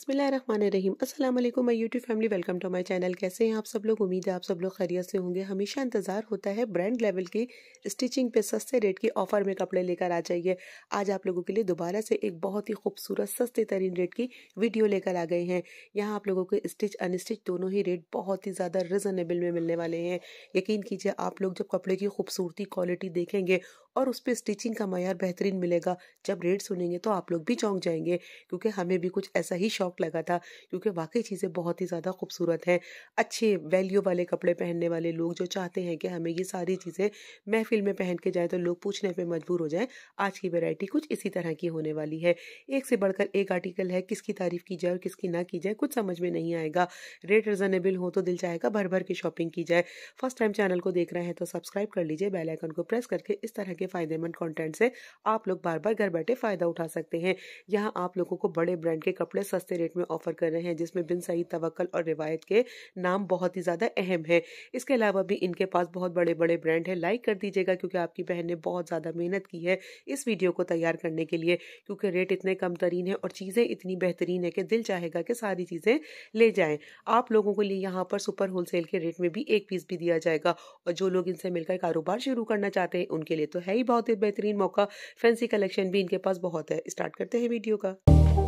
बिस्मिल्लाहिर्रहमानिर्रहीम। अस्सलाम वालेकुम my YouTube family, welcome to my channel. कैसे हैं आप सब लोग? उम्मीद है आप सब लोग खैरियत से होंगे। हमेशा इंतज़ार होता है ब्रांड लेवल की स्टिचिंग पे सस्ते रेट की ऑफ़र में कपड़े लेकर आ जाइए। आज आप लोगों के लिए दोबारा से एक बहुत ही खूबसूरत सस्ते तरीन रेट की वीडियो लेकर आ गए हैं। यहाँ आप लोगों को स्टिच अनस्टिच दोनों ही रेट बहुत ही ज़्यादा रिजनेबल में मिलने वाले हैं। यकीन कीजिए, आप लोग जब कपड़े की खूबसूरती, क्वालिटी देखेंगे और उस पर स्टिचिंग का मयार बेहतरीन मिलेगा, जब रेट सुनेंगे तो आप लोग भी चौंक जाएंगे, क्योंकि हमें भी कुछ ऐसा ही शौक लगा था। क्योंकि वाकई चीज़ें बहुत ही ज़्यादा खूबसूरत हैं। अच्छे वैल्यू वाले कपड़े पहनने वाले लोग जो चाहते हैं कि हमें ये सारी चीज़ें महफिल में पहन के जाए तो लोग पूछने पे मजबूर हो जाएं, आज की वैरायटी कुछ इसी तरह की होने वाली है। एक से बढ़कर एक आर्टिकल है, किसकी तारीफ की जाए और किसकी ना की जाए कुछ समझ में नहीं आएगा। रेट रिजनेबल हो तो दिल चाहेगा भर भर की शॉपिंग की जाए। फर्स्ट टाइम चैनल को देख रहे हैं तो सब्सक्राइब कर लीजिए, बेल आइकन को प्रेस करके इस तरह के फायदेमंद कंटेंट से आप लोग बार बार घर बैठे फायदा उठा सकते हैं। यहाँ आप लोगों को बड़े ब्रांड के कपड़े सस्ते रेट में ऑफर कर रहे हैं, जिसमें बिन सईद, तवक्कल और रिवायत के नाम बहुत ही ज्यादा अहम है। इसके अलावा भी इनके पास बहुत बड़े बड़े ब्रांड है। लाइक कर दीजिएगा, क्योंकि आपकी बहन ने बहुत ज्यादा मेहनत की है इस वीडियो को तैयार करने के लिए, क्योंकि रेट इतने कम तरीन है और चीजें इतनी बेहतरीन है कि दिल चाहेगा कि सारी चीजें ले जाएं। आप लोगों के लिए यहाँ पर सुपर होलसेल के रेट में भी एक पीस भी दिया जाएगा, और जो लोग इनसे मिलकर कारोबार शुरू करना चाहते हैं उनके लिए तो है ही बहुत ही बेहतरीन मौका। फैंसी कलेक्शन भी इनके पास बहुत है। स्टार्ट करते हैं वीडियो का।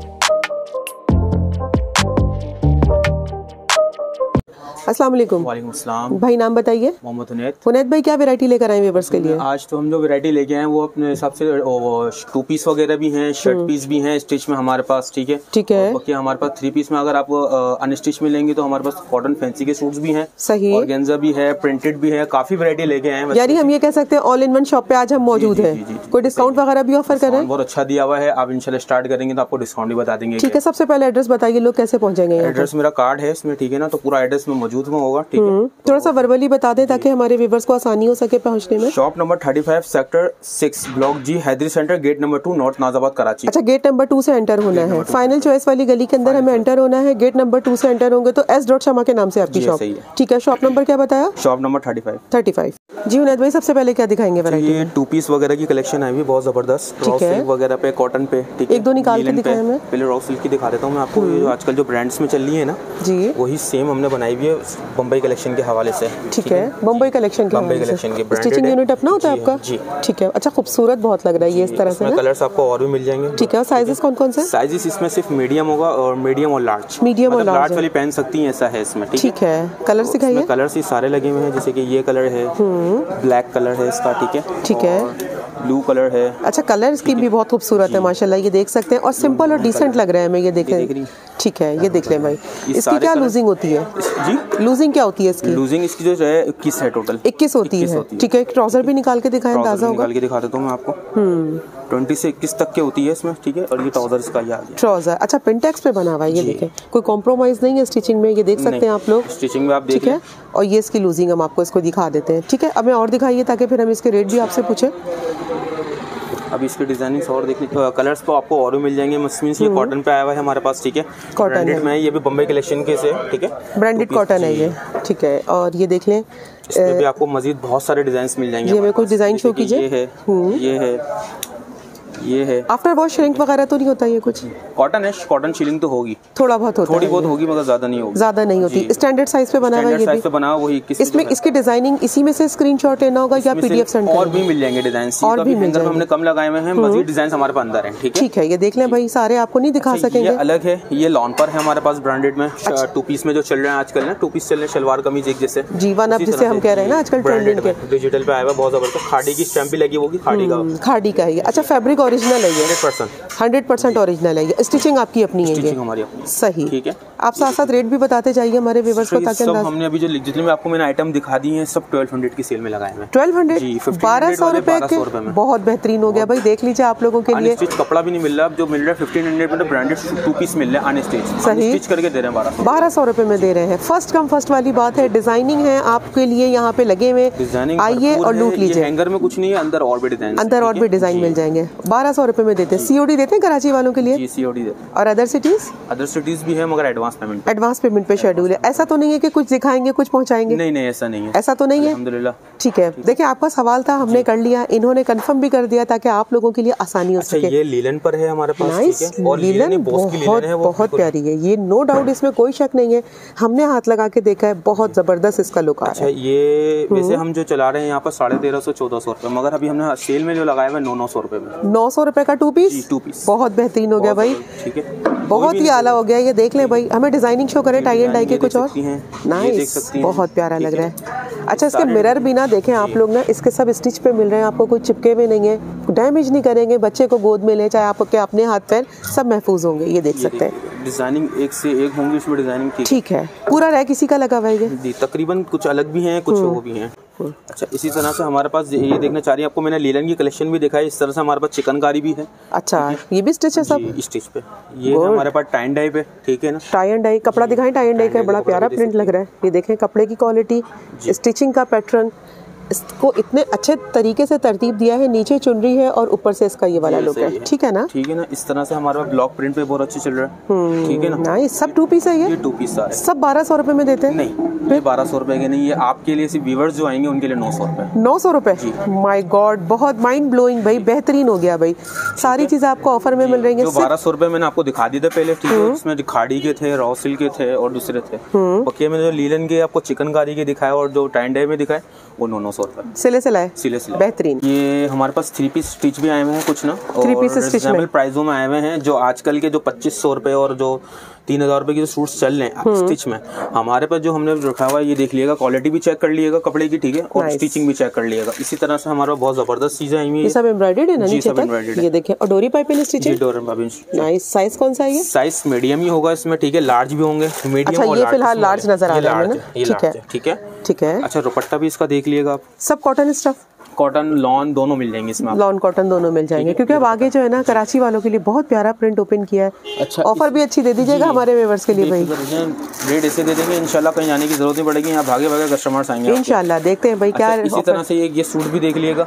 अस्सलाम वालेकुम। वालेकुम अस्सलाम। भाई नाम बताइए। मोहम्मद हुनैद। हुनैद भाई, क्या वैरायटी लेकर आए व्यूअर्स के लिए? आज तो हम जो वैरायटी लेके आए हैं वो अपने हिसाब से टू पीस वगैरह भी हैं, शर्ट पीस भी हैं स्टिच में हमारे पास। ठीक है, ठीक है। बाकी हमारे पास थ्री पीस में अगर आप अनस्टिच में लेंगे तो हमारे पास कॉटन फैंसी के सूट्स भी हैं, सही, ऑर्गेन्जा भी है, प्रिंटेड भी है, काफी वैरायटी लेके आए हैं। यानी हम ये कह सकते हैं ऑल इन वन शॉप पे आज हम मौजूद हैं। कोई डिस्काउंट वगैरह भी ऑफर कर रहे हैं? बहुत अच्छा दिया हुआ है। आप इंशाल्लाह स्टार्ट करेंगे तो आपको डिस्काउंट भी बता देंगे। ठीक है, सबसे पहले एड्रेस बताइए, लोग कैसे पहुंचेंगे? एड्रेस मेरा कार्ड है इसमें, ठीक है ना, तो पूरा एड्रेस में मौजूद में होगा। ठीक है, थोड़ा सा वर्बली बता दें ताकि हमारे व्यूअर्स को आसानी हो सके पहुंचने में। Shop number 35 sector 6 block G, Haidari center, gate number 2, north Nazimabad, Karachi. अच्छा, गेट नंबर 2 से एंटर होना है। फाइनल चॉइस वाली गली के अंदर हमें एंटर होना है। गेट नंबर 2 से एंटर होंगे तो एस डॉट शमा के नाम से आपकी शॉप। ठीक है, शॉप नंबर क्या बताया? Shop number 35। जी हुनैद भाई, सबसे पहले क्या दिखाएंगे वैरायटी? ये टू पीस वगैरह की कलेक्शन आई हुई बहुत जबरदस्त, रॉ सिल्क वगैरह पे, कॉटन पे। ठीक है, एक दो निकाल के दिखाएं हमें। पहले रॉ सिल्क की दिखा देता हूँ मैं आपको। ये जो आजकल जो ब्रांड्स में चल रही है ना जी, वही सेम हमने बनाई हुई है बम्बई कलेक्शन के हवाले से। ठीक है, बम्बई कलेक्शन की स्टिचिंग यूनिट अपना होता है आपका? जी, ठीक है। अच्छा, खूबसूरत बहुत लग रहा है ये इस तरह से। कलर्स आपको और भी मिल जाएंगे। ठीक है, साइजेस कौन कौन से? साइजेस इसमें सिर्फ मीडियम होगा, और मीडियम और लार्ज। मीडियम और लार्ज वाली पहन सकती हैं, ऐसा है इसमें। ठीक है, कलर सिखाइए। कलर्स ही सारे लगे हुए हैं, जैसे कि ये कलर है, ब्लैक कलर है इसका। ठीक है, ब्लू कलर है। अच्छा, कलर इसकी भी बहुत खूबसूरत है माशाल्लाह, ये देख सकते हैं, और सिंपल और डिसेंट लग रहा है हमें ये देखें। ठीक है, ये देख लें भाई। इसकी क्या लूजिंग होती है जी? लूजिंग क्या होती है इसकी? लूजिंग इसकी जो है 21 है टोटल। 21 होती है। ठीक है, ट्राउजर भी निकाल के दिखाएं, अंदाजा होगा। निकाल के दिखा देता हूँ मैं आपको। 20 से 21 तक के होती है इसमें। ठीक है, और ये ट्राउजर इसका ये आ गया। ट्राउजर, अच्छा, पिंटेक्स पे बना हुआ है, ये देखें, कोई कॉम्प्रोमाइज नहीं है स्टिचिंग में, ये देख सकते हैं आप लोग। स्टिचिंग में आप देख। ठीक है, और ये इसकी लूजिंग हम आपको इसको दिखा देते हैं। ठीक है, अब मैं और दिखाइए ताकि फिर हम इसके रेट भी आपसे पूछे। अब इसके डिजाइनिंग और देखने तो कलर्स तो आपको और भी मिल जाएंगे। मसलिन ये कॉटन पे आया हुआ है हमारे पास। ठीक है, कॉटन में है, ये भी बम्बई कलेक्शन के से। ठीक है, ब्रांडेड कॉटन है ये। ठीक है, और ये देख लें, इसमें भी आपको मजीद बहुत सारे डिजाइन मिल जाएंगे। ये हमें कुछ डिजाइन शो कीजिए। ये है आफ्टर वॉश श्रिंक वगैरह तो नहीं होता? ये कुछ कॉटन है, कॉटन शीलिंग तो होगी, थोड़ा बहुत होता है, थोड़ी बहुत होगी, मगर ज्यादा नहीं होगी। ज्यादा नहीं होती। स्टैंडर्ड साइज पे बना हुआ है, ये भी बना हुआ वही। इसमें इसकी डिजाइनिंग इसी में से स्क्रीनशॉट लेना होगा या पीडीएफ सेंड? और भी मिल जाएंगे डिजाइन, और भी मिल जाएंगे। हमने कम लगाए हुए हैं, मजीद डिजाइन हमारे पास अंदर हैं। ठीक है, ये देख लें भाई, सारे आपको नहीं दिखा सकेंगे। ये अलग है, ये लॉन पर है हमारे पास ब्रांडेड में। टू पीस में जो चल रहे हैं आजकल ना, टू पीस चल रहे हैं, शलवार कमीज एक जैसे जीवन, अब जिसे हम कह रहे हैं ना आजकल ट्रेंडिंग के, डिजिटल पे आया हुआ बहुत जबरदस्त। खाड़ी की स्टैंप भी लगी होगी, खाड़ी का है। अच्छा, फैब्रिक ओरिजिनल है ये? 100% ओरिजिनल है ये। स्टिचिंग आपकी अपनी है? स्टिचिंग हमारी अपनी। सही, ठीक है। आप साथ साथ रेट भी बताते जाइए हमारे व्यूअर्स को, ताकि हमने अभी जो जितने में आपको मैंने आइटम दिखा दी हैं सब 1200 की सेल में लगाए हैं। 1200, 1200 रुपए के, बहुत बेहतरीन हो गया भाई। देख लीजिए आप लोगों के लिए अनस्टिच कपड़ा भी नहीं मिल रहा, अब जो मिल रहा है 1500 में तो ब्रांडेड टू पीस मिल रहा है अनस्टिच। सही, स्टिच करके दे रहे हैं 1200 रुपए में दे रहे हैं। फर्स्ट कम फर्स्ट वाली बात है, डिजाइनिंग है आपके लिए यहाँ पे लगे हुए, आइए और लूट लीजिए। हैंगर में कुछ नहीं है, अंदर और भी डिजाइन मिल जाएंगे। 1200 रुपए में देते हैं। सीओडी देते हैं कराची वालों के लिए? जी सीओडी देते हैं। और अदर सिटीज भी है मगर एडवांस पेमेंट पे शेड्यूल है। ऐसा तो नहीं है कि कुछ दिखाएंगे कुछ पहुंचाएंगे? नहीं नहीं ऐसा नहीं है, ऐसा तो नहीं है, अल्हम्दुलिल्लाह। ठीक है, देखिए आपका सवाल था, हमने कर लिया, इन्होंने कंफर्म भी कर दिया ताकि आप लोगों के लिए आसानी हो सके। ये लीलन पर है हमारे पास। नाइस, लीलन बहुत प्यारी है ये, नो डाउट, इसमें कोई शक नहीं है। हमने हाथ लगा के देखा है, बहुत जबरदस्त इसका लुक आ रहा है। ये वैसे हम जो चला रहे हैं यहाँ पर 1350-1400 रुपए, मगर अभी हमने सेल में जो लगाया है 900 रुपए में। 900 रुपए का टू पीस बहुत बेहतरीन हो गया भाई, ठीक है, बहुत ही आला हो गया। ये देख ले भाई, हमें डिजाइनिंग शो करे टाई एंड डाई के कुछ और। नाइस, बहुत प्यारा लग रहा है। अच्छा, इसके मिरर भी ना देखें आप लोग ना, इसके सब स्टिच पे मिल रहे हैं आपको, कोई चिपके हुए नहीं है, डैमेज नहीं करेंगे, बच्चे को गोद में ले चाहे आपके अपने हाथ पैर सब महफूज होंगे। ये देख सकते हैं, डिजाइनिंग एक से एक होंगी इसमें, डिजाइनिंग ठीक है। पूरा रैक इसी का लगा हुआ है जी, तकरीबन कुछ अलग भी हैं कुछ वो भी हैं। अच्छा, इसी तरह से हमारे पास ये देखना चाह रही है आपको, मैंने लीलन की कलेक्शन भी दिखाई। इस तरह से हमारे पास चिकनकारी भी है। अच्छा, ये भी स्टिच है सब स्टिच पे। ये हमारे पास टाई एंड डाई पे, ठीक है ना, टाई एंड डाई कपड़ा दिखाएं। टाई एंड डाई का बड़ा प्यारा प्रिंट लग रहा है। ये देखें कपड़े की क्वालिटी, स्टिचिंग का पैटर्न, इसको इतने अच्छे तरीके से तरतीब दिया है। नीचे चुनरी है और ऊपर से इसका ये वाला लुक है, ठीक है ना, ठीक है ना। इस तरह से हमारे पास ब्लॉक प्रिंट पे बहुत अच्छे चल रहा है, ठीक है ना। नाइस, सब टू पीस है ये टू पीस सारे, सब 1200 रुपए में देते हैं? नहीं, ये 1200 रुपए के नहीं, ये आपके लिए सिर्फ व्यूअर्स जो आएंगे उनके लिए 900 रुपए। 900 रुपए, माय गॉड, बहुत माइंड ब्लोइंग भाई, बेहतरीन हो गया भाई। सारी चीजें आपको ऑफर में मिल रही है। जो 1200 रुपए मैंने आपको दिखा दी थे पहले, ठीक है, उसमें खाड़ी के थे, रॉ सिल्क के थे और दूसरे थे। बाकी में जो लीलन के आपको चिकनकारी के दिखाया और जो टाई एंड डाई में दिखाए वो 900 रुपए सिले बेहतरीन। ये हमारे पास 3 पीस स्टिच भी आए हुए हैं कुछ ना, 3 पीस स्टिच में प्राइसों में आए हुए हैं। जो आजकल के जो 2500 रुपए और जो 3000 रुपए के जो सूट्स चल रहे हैं स्टिच में, हमारे पास जो हमने रखा हुआ है ये देख लीजिएगा, क्वालिटी भी चेक कर लीजिएगा कपड़े की, ठीक है, और स्टिचिंग भी चेक कर लीजिएगा। इसी तरह से हमारे पास बहुत जबरदस्त चीजें आई हुई है। सब एम्ब्रॉयडर्ड है ना नीचे तक, ये देखिए, और डोरी पाइपिंग स्टिचिंग। नाइस, साइज कौन सा है ये? साइज मीडियम ही होगा इसमें, ठीक है, लार्ज भी होंगे, मीडियम। अच्छा, ये फिलहाल लार्ज नजर आ रहा है ना, ठीक है, ठीक है, ठीक है। अच्छा, दुपट्टा भी इसका देख लीजिएगा आप, सब कॉटन स्टफ, कॉटन लॉन दोनों मिल जाएंगे इसमें, लॉन कॉटन दोनों मिल जाएंगे, क्योंकि अब आगे जो है ना कराची वालों के लिए बहुत प्यारा प्रिंट ओपन किया है। अच्छा, ऑफर भी अच्छी दे दीजिएगा हमारे व्यूअर्स के लिए भाई, रेट ऐसे दे देंगे इंशाल्लाह, कहीं जाने की जरूरत नहीं पड़ेगी, यहाँ भागे भागे कस्टमर्स आएंगे इंशाल्लाह। देखते हैं भाई क्या। इसी तरह से ये सूट भी देख लीजिएगा,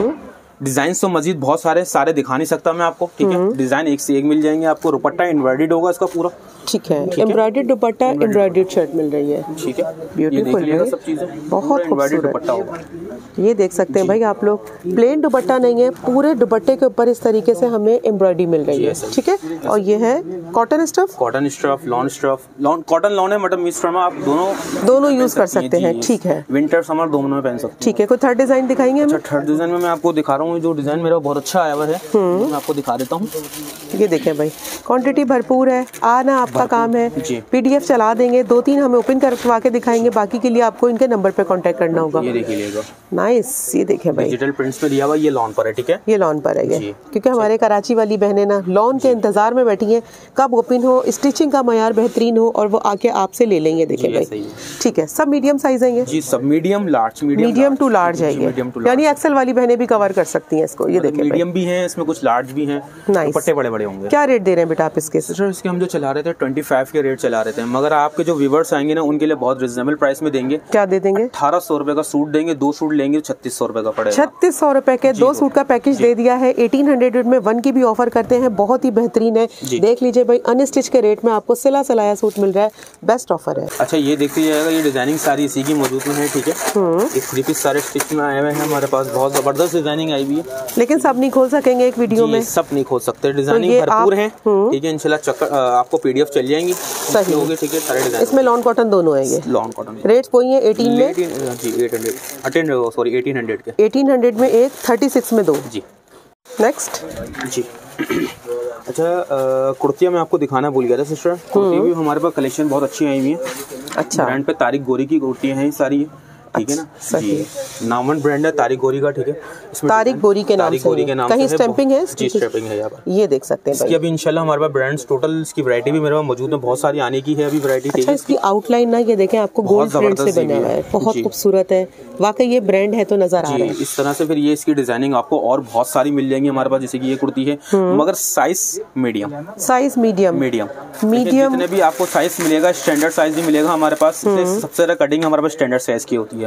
डिजाइन तो मजीद बहुत सारे दिखा नहीं सकता मैं आपको, ठीक है, डिजाइन एक से एक मिल जाएंगे आपको। दुपट्टा एम्ब्रॉयडर्ड होगा इसका पूरा, ठीक है, एम्ब्रॉयडर्ड दुपट्टा, एम्ब्रॉयडर्ड शर्ट मिल रही है, ठीक है, ब्यूटीफुल है, सब चीजें बहुत खूबसूरत दुपट्टा होगा। ये देख सकते हैं भाई आप लोग, प्लेन दुपट्टा नहीं है, पूरे दुपट्टे के ऊपर इस तरीके से हमें एम्ब्रॉयडरी मिल रही है, ठीक है। और ये है cotton stuff, lawn cotton lawn है, मतलब मिक्स फॉर्म, आप दोनों यूज कर सकते हैं, ठीक है, विंटर समर दोनों में पहन सकते हैं, ठीक है। कोई थर्ड डिजाइन दिखाएंगे? अच्छा, थर्ड डिजाइन में मैं आपको दिखा रहा हूँ, जो डिजाइन मेरा बहुत अच्छा आया हुआ है, मैं आपको दिखा देता हूँ। ये देखें भाई, क्वांटिटी भरपूर है, आना आपका काम है, पीडीएफ चला देंगे, 2-3 हमें ओपन करवा के दिखाएंगे, बाकी के लिए आपको इनके नंबर पे कांटेक्ट करना होगा। ये देखिएगा, नाइस, ये देखें भाई, डिजिटल प्रिंट्स में दिया हुआ, ये लॉन पर है, ठीक है, ये लॉन पर है ये, क्योंकि हमारे कराची वाली बहनें ना लॉन के इंतजार में बैठी हैं, कब ओपन हो, स्टिचिंग का मयार बेहतरीन हो और वो आके आपसे ले लेंगे। देखें भाई, ठीक है, सब मीडियम साइज है ये जी, सब medium large, medium to large है ये, यानी एक्सेल वाली बहनें भी कवर कर सकती हैं इसको। ये देखें, मीडियम भी है इसमें, कुछ लार्ज भी हैं, दुपट्टे बड़े बड़े होंगे। क्या रेट दे रहे हैं बेटा आप इसके? सर, इसके हम जो चला रहे थे 25 के रेट चला रहे थे, मगर आपके जो व्यूअर्स आएंगे ना उनके लिए बहुत रिजनेबल प्राइस में देंगे। क्या दे देंगे? 1800 रुपए का सूट देंगे, 2 सूट लेंगे 3600 रुपए का पड़ेगा। 3600 रुपए के 2 सूट का पैकेज दे दिया है। 1800 में 1 की भी ऑफर करते हैं, बहुत ही बेहतरीन है। देख लीजिए भाई, अनस्टिच के रेट में आपको सिला सिलाया सूट मिल रहा है, बेस्ट ऑफर है। अच्छा, ये देखते जाएगा, ये डिजाइनिंग सारी इसी की मौजूद में है, ठीक है, एक 3 पीस सारे स्टिच में आए हुए हैं हमारे पास, बहुत जबरदस्त डिजाइनिंग आई हुई है, लेकिन सब नहीं खोल सकेंगे एक वीडियो में, सब नहीं खोल सकते, डिजाइनिंग भरपूर है, ठीक है, इंशाल्लाह आपको पीडीएफ चल जाएंगी, सही होगी, ठीक है, सारे डिजाइन इसमें लॉन कॉटन दोनों है, ये लॉन कॉटन, रेट्स वही है 18 में जी, 1800 के, 1800 में एक, 36 में 2 जी। नेक्स्ट जी। अच्छा, कुर्तियाँ मैं आपको दिखाना भूल गया था सिस्टर, कुर्ती भी हमारे पास कलेक्शन बहुत अच्छी आई हुई है। अच्छा, ब्रांड पे तारिक गोरी की कुर्तियाँ हैं सारी, ठीक है ना, जी, नामन ब्रांड है तारिक गोरी का, ठीक है, इसमें तारिक गोरी के नाम से कहीं स्टैंपिंग है, जी स्टैंपिंग है यहाँ पर, ये देख सकते हैं भाई। इसकी अभी इंशाल्लाह हमारे पास ब्रांड्स टोटल इसकी वैरायटी भी मेरे पास मौजूद है, बहुत सारी आने की है अभी वैरायटी। अच्छा, इसकी आउटलाइन ना ये देखें, आपको गोल्ड प्रिंट से बना हुआ है, बहुत खूबसूरत है, वाकई ये ब्रांड है तो नजर आ रहा है। इस तरह से फिर ये इसकी डिजाइनिंग आपको और बहुत सारी मिल जाएंगी हमारे पास, जैसे कि ये कुर्ती है, मगर साइज मीडियम, जितने भी आपको साइज मिलेगा स्टैंडर्ड साइज ही मिलेगा हमारे पास, सबसे ज्यादा कटिंग हमारे पास स्टैंडर्ड साइज की होती है,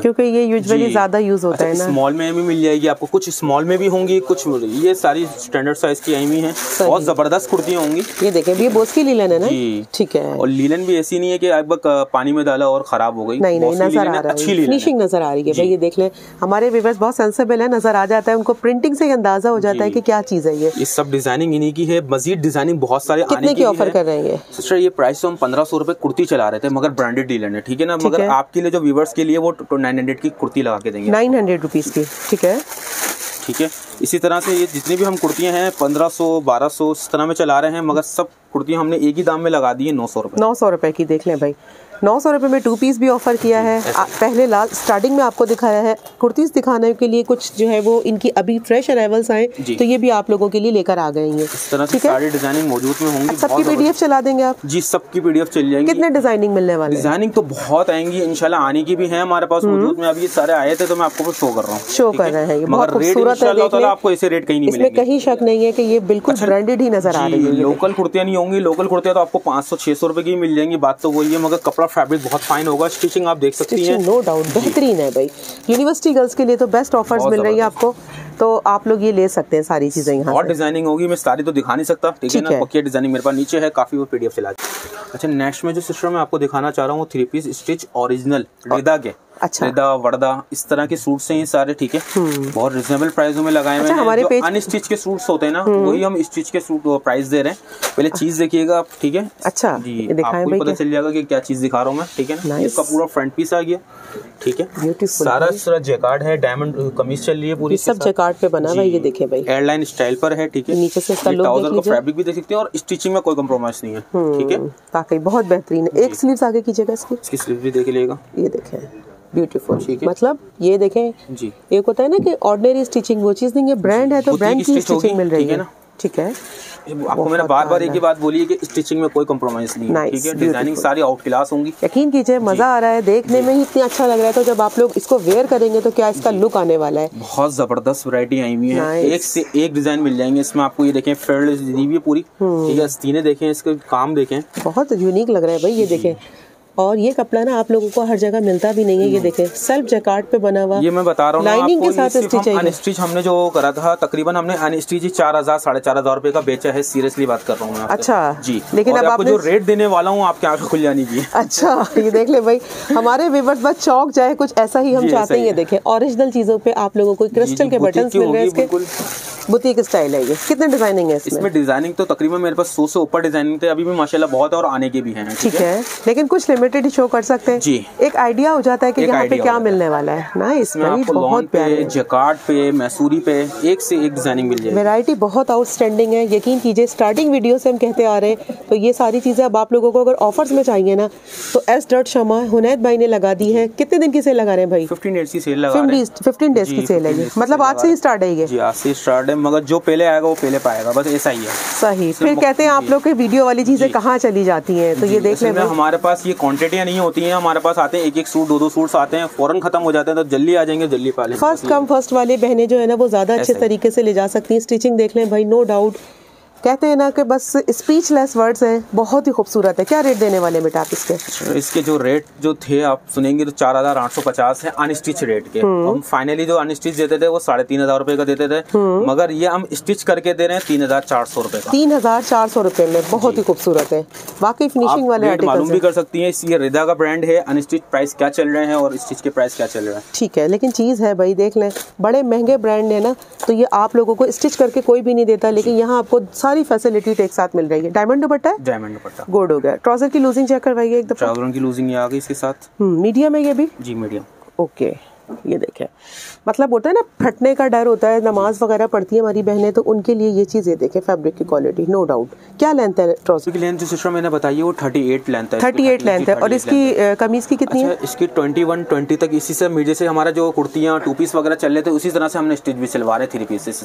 क्योंकि ये यूजुअली ज्यादा यूज होता है ना। स्मॉल में भी मिल जाएगी आपको, कुछ स्मॉल में भी होंगी, कुछ ये सारी स्टैंडर्ड साइज की आई हुई है। बहुत जबरदस्त कुर्तियां होंगी। ये देखें, ये बोस की लीलन है ना। ठीक है। और लीलन भी ऐसी नहीं है कि आप पानी में डाला और खराब हो गई। नहीं नहीं, नजर आ रहा है, फिनिशिंग नजर आ रही है भाई। ये देख ले, हमारे व्यूअर्स बहुत सेंसिबल है, नजर आ जाता है उनको, प्रिंटिंग से अंदाजा हो जाता है कि क्या चीज है। ये सब डिजाइनिंग इन्हीं की है। मजीद डिजाइनिंग बहुत सारे कितने की ऑफर कर रहे हैं सिस्टर? ये प्राइस तो हम 1500 रुपए कुर्ती चला रहे थे, मगर ब्रांडेड डीलर है, ठीक है ना। मगर आपके लिए जो व्यूअर्स के लिए वो 900 की कुर्ती लगा के देंगे, 900 रुपीज की। ठीक है, ठीक है। इसी तरह से ये जितनी भी हम कुर्तियां हैं 1500 1200 इस तरह में चला रहे हैं, मगर सब कुर्तियां हमने एक ही दाम में लगा दी है, 900 रुपए। 900 रुपए की। देख लें भाई, 900 रुपए में 2 पीस भी ऑफर किया है। पहले स्टार्टिंग में आपको दिखाया है, कुर्तीज दिखाने के लिए कुछ जो है वो इनकी अभी फ्रेश अराइवल्स आए, तो ये भी आप लोगों के लिए लेकर आ गए हैं। इस तरह से सारी डिजाइनिंग मौजूद में होंगी। सबकी पीडीएफ चला देंगे आप? जी, सबकी पीडीएफ चल जाएंगी। कितने डिजाइनिंग मिलने वाले? डिजाइनिंग तो बहुत आएंगी इंशाल्लाह, आने की भी है हमारे पास मौजूद में। अभी ये सारे आए थे तो मैं आपको शो कर रहा हूँ, शो कर रहे हैं। ये बहुत खूबसूरत है, आपको ऐसे रेट कहीं नहीं मिलेंगे, इसमें कहीं शक नहीं है कि ये बिल्कुल ब्रांडेड ही नजर आ रही है। लोकल कुर्तियां नहीं होंगी, लोकल कुर्तियां तो आपको 500-600 रुपए की मिल जाएंगी, बात तो वही है। मगर कपड़ा फैब्रिक बहुत फाइन होगा, स्टिचिंग आप देख सकती हैं, नो डाउट बेहतरीन है भाई। यूनिवर्सिटी गर्ल्स के लिए तो बेस्ट ऑफर्स मिल रही है आपको, तो आप लोग ये ले सकते हैं सारी चीजें यहाँ। और डिजाइनिंग होगी, मैं सारी तो दिखा नहीं सकता, ठीक है ना। पक्की डिजाइनिंग मेरे पास नीचे है, काफी वो पीडीएफ चला। अच्छा, नेक्स्ट में जो सिस्टम मैं आपको दिखाना चाह रहा हूँ 3 पीस स्टिच ओरिजिनल रेदा के। अच्छा, रेदा वर्दा इस तरह के सूट्स हैं ये सारे, ठीक है। बहुत रिजनेबल प्राइसों में लगाए हुए हैं। हमारे जो अनस्टिच के सूट्स होते हैं ना, वही हम स्टिच के सूट प्राइस दे रहे हैं। पहले चीज देखिएगा आप, ठीक है। अच्छा जी, आपको पता चल जाएगा कि क्या चीज दिखा रहा हूँ मैं, ठीक है ना। इसका पूरा फ्रंट पीस आ गया, ठीक है। सारा जैकार्ड है, डायमंड कमीज चल रही है पूरी, सब जैकार्ड पे बना हुआ है। ये देखिए भाई, एयरलाइन स्टाइल पर है, ठीक है। नीचे से इसका लुक ट्राउजर का फैब्रिक भी देख सकते हैं, और स्टिचिंग में कोई कॉम्प्रोमाइज नहीं है, ठीक है। वाकई बहुत बेहतरीन है। एक स्लीव्स आगे कीजिएगा इसकी स्लीव भी देख लीजिएगा। ये देखें, ब्यूटीफुल। मतलब ये देखें जी, एक होता है ना कि ऑर्डिनरी स्टिचिंग, वो चीज नहीं है, ब्रांड है तो ब्रांड की स्टिचिंग मिल रही है ना, ठीक है। आपको मैंने बार-बार एक ही बात बोली है कि स्टिचिंग में कोई कॉम्प्रोमाइज नहीं है, ठीक है। डिजाइनिंग सारी आउट क्लास होंगी, यकीन कीजिए, मजा आ रहा है देखने में ही, इतना अच्छा लग रहा है। तो जब आप लोग इसको वेयर करेंगे तो क्या इसका लुक आने वाला है। बहुत जबरदस्त वैरायटी आई हुई है, एक से एक डिजाइन मिल जाएंगे इसमें आपको। ये देखें, फेल्ड दी हुई है पूरी, ठीक है। आस्तीनें देखें, इसका काम देखें, बहुत यूनिक लग रहा है भाई। ये देखें, और ये कपड़ा ना आप लोगों को हर जगह मिलता भी नहीं है। ये देखें, सेल्फ जैकार्ड पे बना हुआ, ये मैं बता रहा हूँ लाइनिंग के साथ स्टिच है। अनस्टिच हमने जो करा था, तकरीबन हमने अनस्टिच 4000-4500 रुपए का बेचा है, सीरियसली बात कर रहा हूँ मैं। अच्छा जी, लेकिन अब आपको जो रेट देने वाला हूँ आपकी आंखें खुल जानी चाहिए। अच्छा, ये देख ले भाई, हमारे व्यूअर्स बस चौक जाए, कुछ ऐसा ही हम चाहते हैं। ये देखें, ओरिजिनल चीजों पे आप लोगों को क्रिस्टल के बटन्स मिल रहे हैं, इसके बुटीक स्टाइल है। ये कितने डिजाइनिंग है इसमें? डिजाइनिंग तो तकरीबन मेरे पास 100 से ऊपर डिजाइनिंग थे, अभी भी माशाल्लाह बहुत है, और आने के भी हैं, ठीक है। लेकिन कुछ लिमिटेड शो कर सकते हैं जी, एक आइडिया हो जाता है कि यहाँ पे क्या मिलने वाला है ना। इसमें आपको बहुत प्यारे जैकार्ड पे, मैसूरी पे एक से एक डिजाइनिंग मिल जाएगी। वैरायटी बहुत आउटस्टैंडिंग है, यकीन कीजिए। स्टार्टिंग वीडियो से हम कहते आ रहे हैं, तो ये सारी चीजें अब आप लोगों को अगर ऑफर्स में चाहिए ना, तो S.Shama हुनैद भाई ने लगा दी है। कितने दिन की सेल लगा रहे हैं भाई? 15 डेज की सेल लगा रहे हैं। 15 डेज की सेल है, मतलब आज से ही स्टार्ट है ये जी, आज से स्टार्ट है। मगर जो पहले आएगा वो पहले पाएगा, बस ऐसा ही है। सही। फिर कहते हैं आप लोग की वीडियो वाली चीजें कहाँ चली जाती हैं, तो ये देख लें। हमारे पास ये क्वांटिटियाँ नहीं होती हैं, हमारे पास आते हैं एक सूट 2-2 सूट्स आते हैं, फौरन खत्म हो जाते हैं, तो जल्दी आ जाएंगे, जल्दी पा लेंगे। फर्स्ट कम फर्स्ट वाले बहनें जो है ना, वो ज्यादा अच्छे तरीके से ले जा सकती हैं। स्टिचिंग देख लें भाई, नो डाउट। कहते हैं ना कि बस स्पीचलेस वर्ड्स हैं, बहुत ही खूबसूरत है। क्या रेट देने वाले बेटा आप इसके? इसके जो रेट जो थे आप सुनेंगे तो 4850 है अनस्टिच रेट के। हम फाइनली जो अनस्टिच देते थे वो 3500 रुपए का देते थे, मगर ये हम स्टिच करके दे रहे हैं 3400 रुपए का। 3400 रुपए में बहुत ही खूबसूरत है वाकई। फिनिशिंग वाले आर्टिकल मालूम भी कर सकती है, ये रेदा का ब्रांड है। अनस्टिच प्राइस क्या चल रहे हैं और स्टिच के प्राइस क्या चल रहा है, ठीक है। लेकिन चीज है भाई, देख लें, बड़े महंगे ब्रांड है ना, तो ये आप लोगों को स्टिच करके कोई भी नहीं देता, लेकिन यहाँ आपको सारी फैसिलिटी एक साथ मिल रही है। डायमंड दुपट्टा है, डायमंड दुपट्टा गुड हो गया। ट्राउजर की लूजिंग चेक करवाइए एक दफा। ट्राउजर की लूजिंग ये आ गई इसके साथ। मीडियम है ये भी जी, मीडियम। ओके, ये देखें, मतलब होता है ना फटने का डर होता है, नमाज वगैरह पढ़ती है हमारी बहनें, तो उनके लिए ये चीज़, ये देखें फैब्रिक की क्वालिटी, नो डाउट। क्या लेंथ है ट्राउजर की? लेंथ जो सिस्टम मैंने बताई है वो 38 लेंथ है। 38 लेंथ है। और इसकी कमीज की कितनी है? इसकी 21-20 तक। इसी से मीडिया से हमारा जो कुर्तियाँ 2 पीस वगैरह चल रहे थे, उसी तरह से हमने स्टिच भी सिलवा रहे 3 पीस,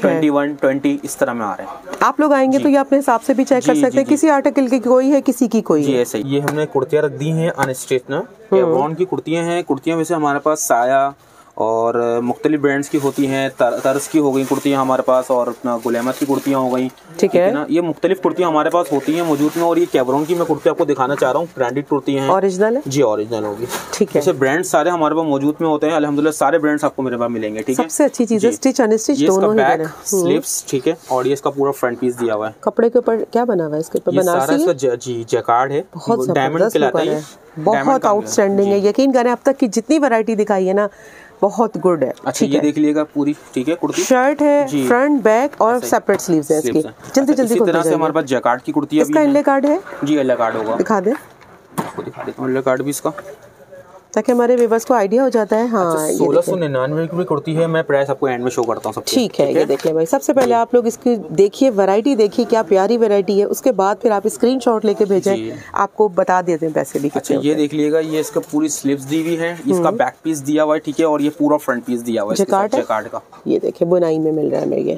21-20 इस तरह में आ रहे हैं। आप लोग आएंगे तो ये अपने हिसाब से भी चेक कर सकते हैं, किसी आर्टिकल की कोई है, किसी की कोई है। ऐसे ये हमने कुर्तियाँ रख दी हैं अनस्टिच ना, रेवलॉन की कुर्तियाँ हैं। कुर्तियाँ में से हमारे पास साया और मुख्तलिफ ब्रांड्स की होती हैं। तर्स की हो गई कुर्तियाँ हमारे पास, और अपना गुल अहमद की कुर्तियाँ हो गई। ठीक है ना, ये मुख्तलिफ कुर्तियाँ हमारे पास होती हैं मौजूद में। और ये कैवरॉन की मैं कुर्ती आपको दिखाना चाह रहा हूँ, ब्रांडेड कुर्ती हैं, ओरिजिनल है जी, ओरिजिनल होगी। ठीक है, जैसे ब्रांड सारे हमारे पास मौजूद में होते हैं अल्हम्दुलिल्लाह, सारे ब्रांड्स आपको मेरे पास मिलेंगे। ठीक है, सबसे अच्छी चीज है स्टिच अनस्टिच दोनों ही बैक स्लीव्स। ठीक है, और ये इसका पूरा फ्रंट पीस दिया हुआ है। कपड़े के ऊपर क्या बना हुआ है, इसके ऊपर बनारसी है, जी जैकार्ड है, बहुत डायमंड कहलाता है, बहुत आउटस्टैंडिंग है। यकीन करें अब तक की जितनी वैरायटी दिखाई है ना, बहुत गुड है। अच्छा, ये देख लीजिएगा पूरी। ठीक है, कुर्ती शर्ट है, फ्रंट बैक और सेपरेट स्लीव्स है इसकी। जल्दी जल्दी इसी तरह से हमारे पास जैकार्ड की कुर्ती है। इसका इनले कार्ड है जी, इनले कार्ड होगा, दिखा दे, आपको दिखा देता हूं इनले कार्ड भी इसका, ताकि हमारे व्यूअर्स को आइडिया हो जाता है। हाँ, 1699 की कुर्ती है। मैं प्राइस आपको एंड में शो करता हूँ। ठीक है, ये देख ले भाई। सबसे पहले आप लोग इसकी देखिए, वैरायटी देखिए, क्या प्यारी वैरायटी है। उसके बाद फिर आप स्क्रीनशॉट लेके भेजें, आपको बता देते हैं पैसे भी। अच्छा, ये देख लीजिएगा, ये इसका पूरी स्लीव्स दी हुई है, इसका बैक पीस दिया हुआ है। ठीक है, और ये पूरा फ्रंट पीस दिया हुआ है जैकार्ड का। ये देखिए, बुनाई में मिल रहा है मेरे ये।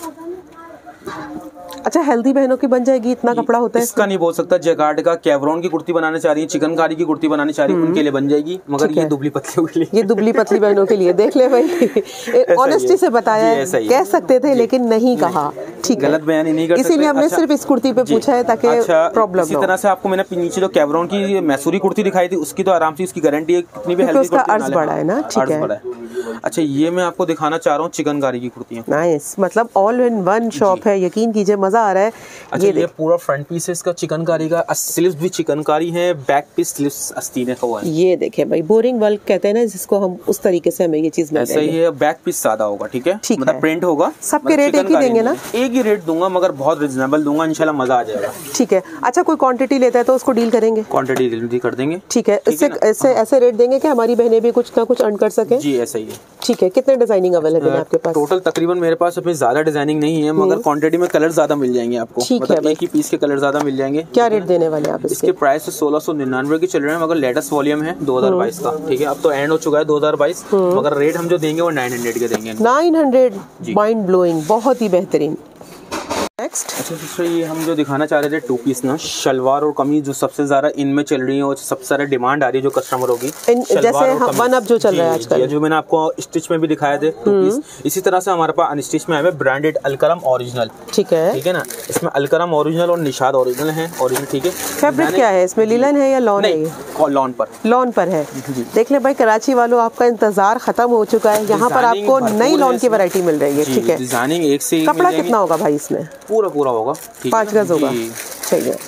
अच्छा, हेल्दी बहनों की बन जाएगी, इतना कपड़ा होता है इसका नहीं बोल सकता। जैकार्ड का कैवरॉन की कुर्ती बनाने चाह रही है, चिकनकारी की कुर्ती बनाने चाह रही है, उनके लिए बन जाएगी, मगर ये दुबली पतलियों के लिए, ये दुबली पतली बहनों के लिए। देख ले भाई, ऑनेस्टी से बताया, कह सकते थे लेकिन नहीं कहा। ठीक है, गलत बयानी नहीं कर सकते, इसीलिए हमने सिर्फ इस कुर्ती पे पूछा है ताकि प्रॉब्लम इसी तरह से आपको मैंने नीचे जो कैवरॉन की मैसूरी कुर्ती दिखाई थी, उसकी तो आराम से उसकी गारंटी है, कितनी भी हेल्दी उसका अर्ज बड़ा है ना। ठीक है, अच्छा, ये मैं आपको दिखाना चाह रहा हूँ चिकनकारी की कुर्तियाँ। नाइस, मतलब ऑल इन वन शॉप है, यकीन कीजिए, मजा आ रहा है। अच्छा, ये पूरा फ्रंट पीस है इसका चिकनकारी का, स्लीव्स भी चिकनकारी है, बैक पीस स्लीव्स आस्तीन का हुआ है। ये देखिए भाई, बोरिंग वर्क कहते हैं ना जिसको, हम उस तरीके से हमें ये चीज मिल ऐसा ही है। बैक पीस सादा होगा। ठीक है, मतलब प्रिंट होगा। सबके रेट एक ही देंगे ना? एक ही रेट दूंगा, मगर बहुत रिजनेबल दूंगा, इंशाल्लाह मजा आ जाएगा। ठीक है। अच्छा, कोई क्वांटिटी लेता है तो उसको डील करेंगे, क्वांटिटी डील कर देंगे। ठीक है, इससे ऐसे रेट देंगे कि हमारी बहनें भी कुछ ना कुछ अर्न कर सके। जी, ऐसा ही है। ठीक है, कितने डिजाइनिंग अवेलेबल है आपके पास? टोटल तकरीबन मेरे पास अपनी ज्यादा डिजाइनिंग नहीं है, मगर क्वांटिटी में कलर ज्यादा मिल जाएंगे आपको। ठीक है, एक ही पीस के कलर ज्यादा मिल जाएंगे। क्या रेट देने वाले आप इसके प्राइस 1699 की चल रहे हैं, मगर लेटेस्ट वॉल्यूम है 2022 का। ठीक है, अब तो एंड हो चुका है 2022, मगर रेट हम जो देंगे वो 900 के देंगे। 900, माइंड ब्लोइंग, बहुत ही बेहतरीन। नेक्स्ट, अच्छा, ये हम जो दिखाना चाह रहे थे 2 पीस ना, शलवार और कमीज जो सबसे ज्यादा इनमें चल रही है और सबसे ज्यादा डिमांड आ रही है जो कस्टमरों की, जैसे वन अप जो चल रहा है आजकल, जो मैंने आपको स्टिच में भी दिखाए थे 2 पीस, इसी तरह से हमारे पास अनस्टिच में आए ब्रांडेड अलकरम ओरिजिनल। ठीक है ना, इसमें अलकरम ओरिजिनल और निशाद ओरिजिनल है। ओरिजिनल, ठीक है। फैब्रिक क्या है इसमें, लिलन है या लॉन है? लॉन पर है। देख ले भाई, कराची वालों, आपका इंतजार खत्म हो चुका है, यहाँ पर आपको नई लॉन की वैरायटी मिल रही है। ठीक है, डिजाइनिंग एक से एक। कपड़ा कितना होगा भाई इसमें? पूरा होगा, 5 गज होगा। ठीक है।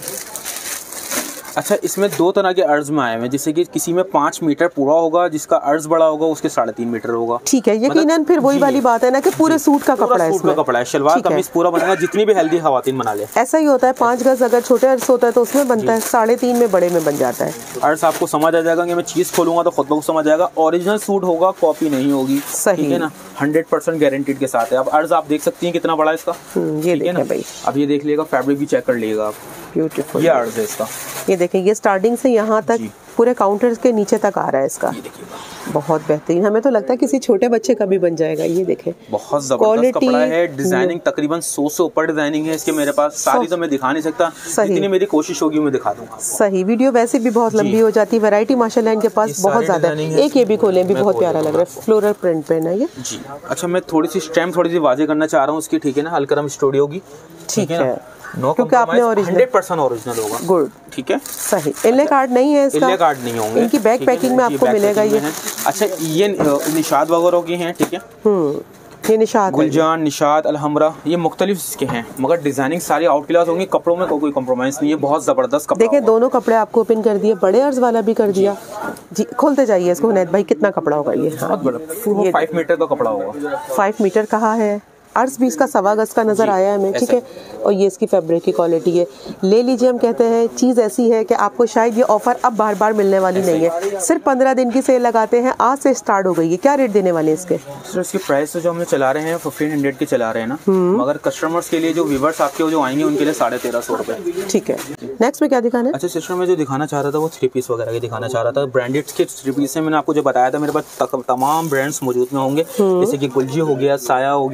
अच्छा, इसमें 2 तरह के अर्ज में आए हैं, जैसे कि किसी में 5 मीटर पूरा होगा, जिसका अर्ज बड़ा होगा उसके 3.5 मीटर होगा। ठीक है, यकीनन फिर वही वाली बात है ना कि पूरे सूट का कपड़ा है, सूट का कपड़ा है, शलवार कमीज पूरा बनेगा, जितनी भी हेल्दी खवातीन बना ले। ऐसा ही होता है, 5 गज अगर छोटे अर्ज होता है तो उसमें बनता है, 3.5 में बड़े में बन जाता है। अर्ज आपको समझ आ जाएगा कि मैं चीज खोलूंगा तो खुद ब खुद समझ आएगा। ओरिजिनल सूट होगा, कॉपी नहीं होगी। सही है ना, 100% गारंटीड के साथ है। अब अर्ज आप देख सकती हैं कितना बड़ा है इसका। ये देखिए भाई, अब ये देख लिएगा, फैब्रिक भी चेक कर लीजिएगा आप। ब्यूटीफुल, ये अर्ज है इसका। ये देखिए, ये स्टार्टिंग से यहाँ तक पूरे काउंटर के नीचे तक आ रहा है इसका। बहुत बेहतरीन, हमें तो लगता है किसी छोटे बच्चे का भी बन जाएगा। ये देखें, बहुत जबरदस्त कपड़ा है। डिजाइनिंग तकरीबन 100 से ऊपर डिजाइनिंग है इसके मेरे पास। सारी तो मैं दिखा नहीं सकता, जितनी मेरी कोशिश होगी मैं दिखा दूंगा। सही, वीडियो वैसे भी बहुत लंबी हो जाती है। वैरायटी माशाल्लाह इनके पास बहुत ज्यादा है। एक ये भी खोलें, भी बहुत प्यारा लग रहा है, फ्लोरल प्रिंट पे ना ये। जी, अच्छा, मैं थोड़ी सी स्टैम्प थोड़ी सी वाजे करना चाह रहा हूँ इसकी। ठीक है ना, अलकरम स्टूडियो की। ठीक है, क्योंकि आपने 100% ओरिजिनल होगा। गुड, ठीक है, सही। इनले कार्ड नहीं है इसका, इनले कार्ड नहीं होंगे। इनकी बैक पैकिंग में आपको मिलेगा ये। अच्छा, ये निशाद वगैरह की हैं। ठीक है, ये निशाद, गुलजान, निशाद, अलहमरा, ये मुख्तलिफ इसके हैं, मगर डिजाइनिंग सारी आउट क्लास होंगी। कपड़ों में कोई कॉम्प्रोमाइज नहीं है, बहुत जबरदस्त कपड़ा। देखिए, दोनों कपड़े आपको ओपन कर दिए, बड़े अर्ज वाला भी कर दिया जी। खोलते जाइए इसको हुनैद भाई, कितना कपड़ा होगा ये? बहुत बड़ा, 5 मीटर का कपड़ा होगा। 5 मीटर कहाँ है, अर्ज भी इसका 1.25 गज का नजर आया हमें। ठीक है, और ये इसकी फैब्रिक की क्वालिटी है। ले लीजिए, हम कहते हैं चीज़ ऐसी है कि आपको शायद ये ऑफर अब बार बार मिलने वाली नहीं है। सिर्फ 15 दिन की सेल लगाते हैं, आज से स्टार्ट हो गई है। क्या रेट देने वाले इसके? सर, इसकी प्राइस जो हम चला रहे हैं 1500 के चला रहे हैं ना, मगर कस्टमर्स के लिए जो व्यूवर्स आपके जो आएंगे उनके लिए 1350 रुपए। ठीक है, नेक्स्ट में क्या दिखाना है? अच्छा, सिस्टर में जो दिखाना चाह रहा था वो 3 पीस वगैरह के दिखाना चाह रहा था। ब्रांडेड के 3 पीस है, मैंने आपको जो बताया था मेरे पास तमाम ब्रांड्स मौजूद में होंगे, जैसे कि गुलजी हो गया, साया हो गया, ऑरेंज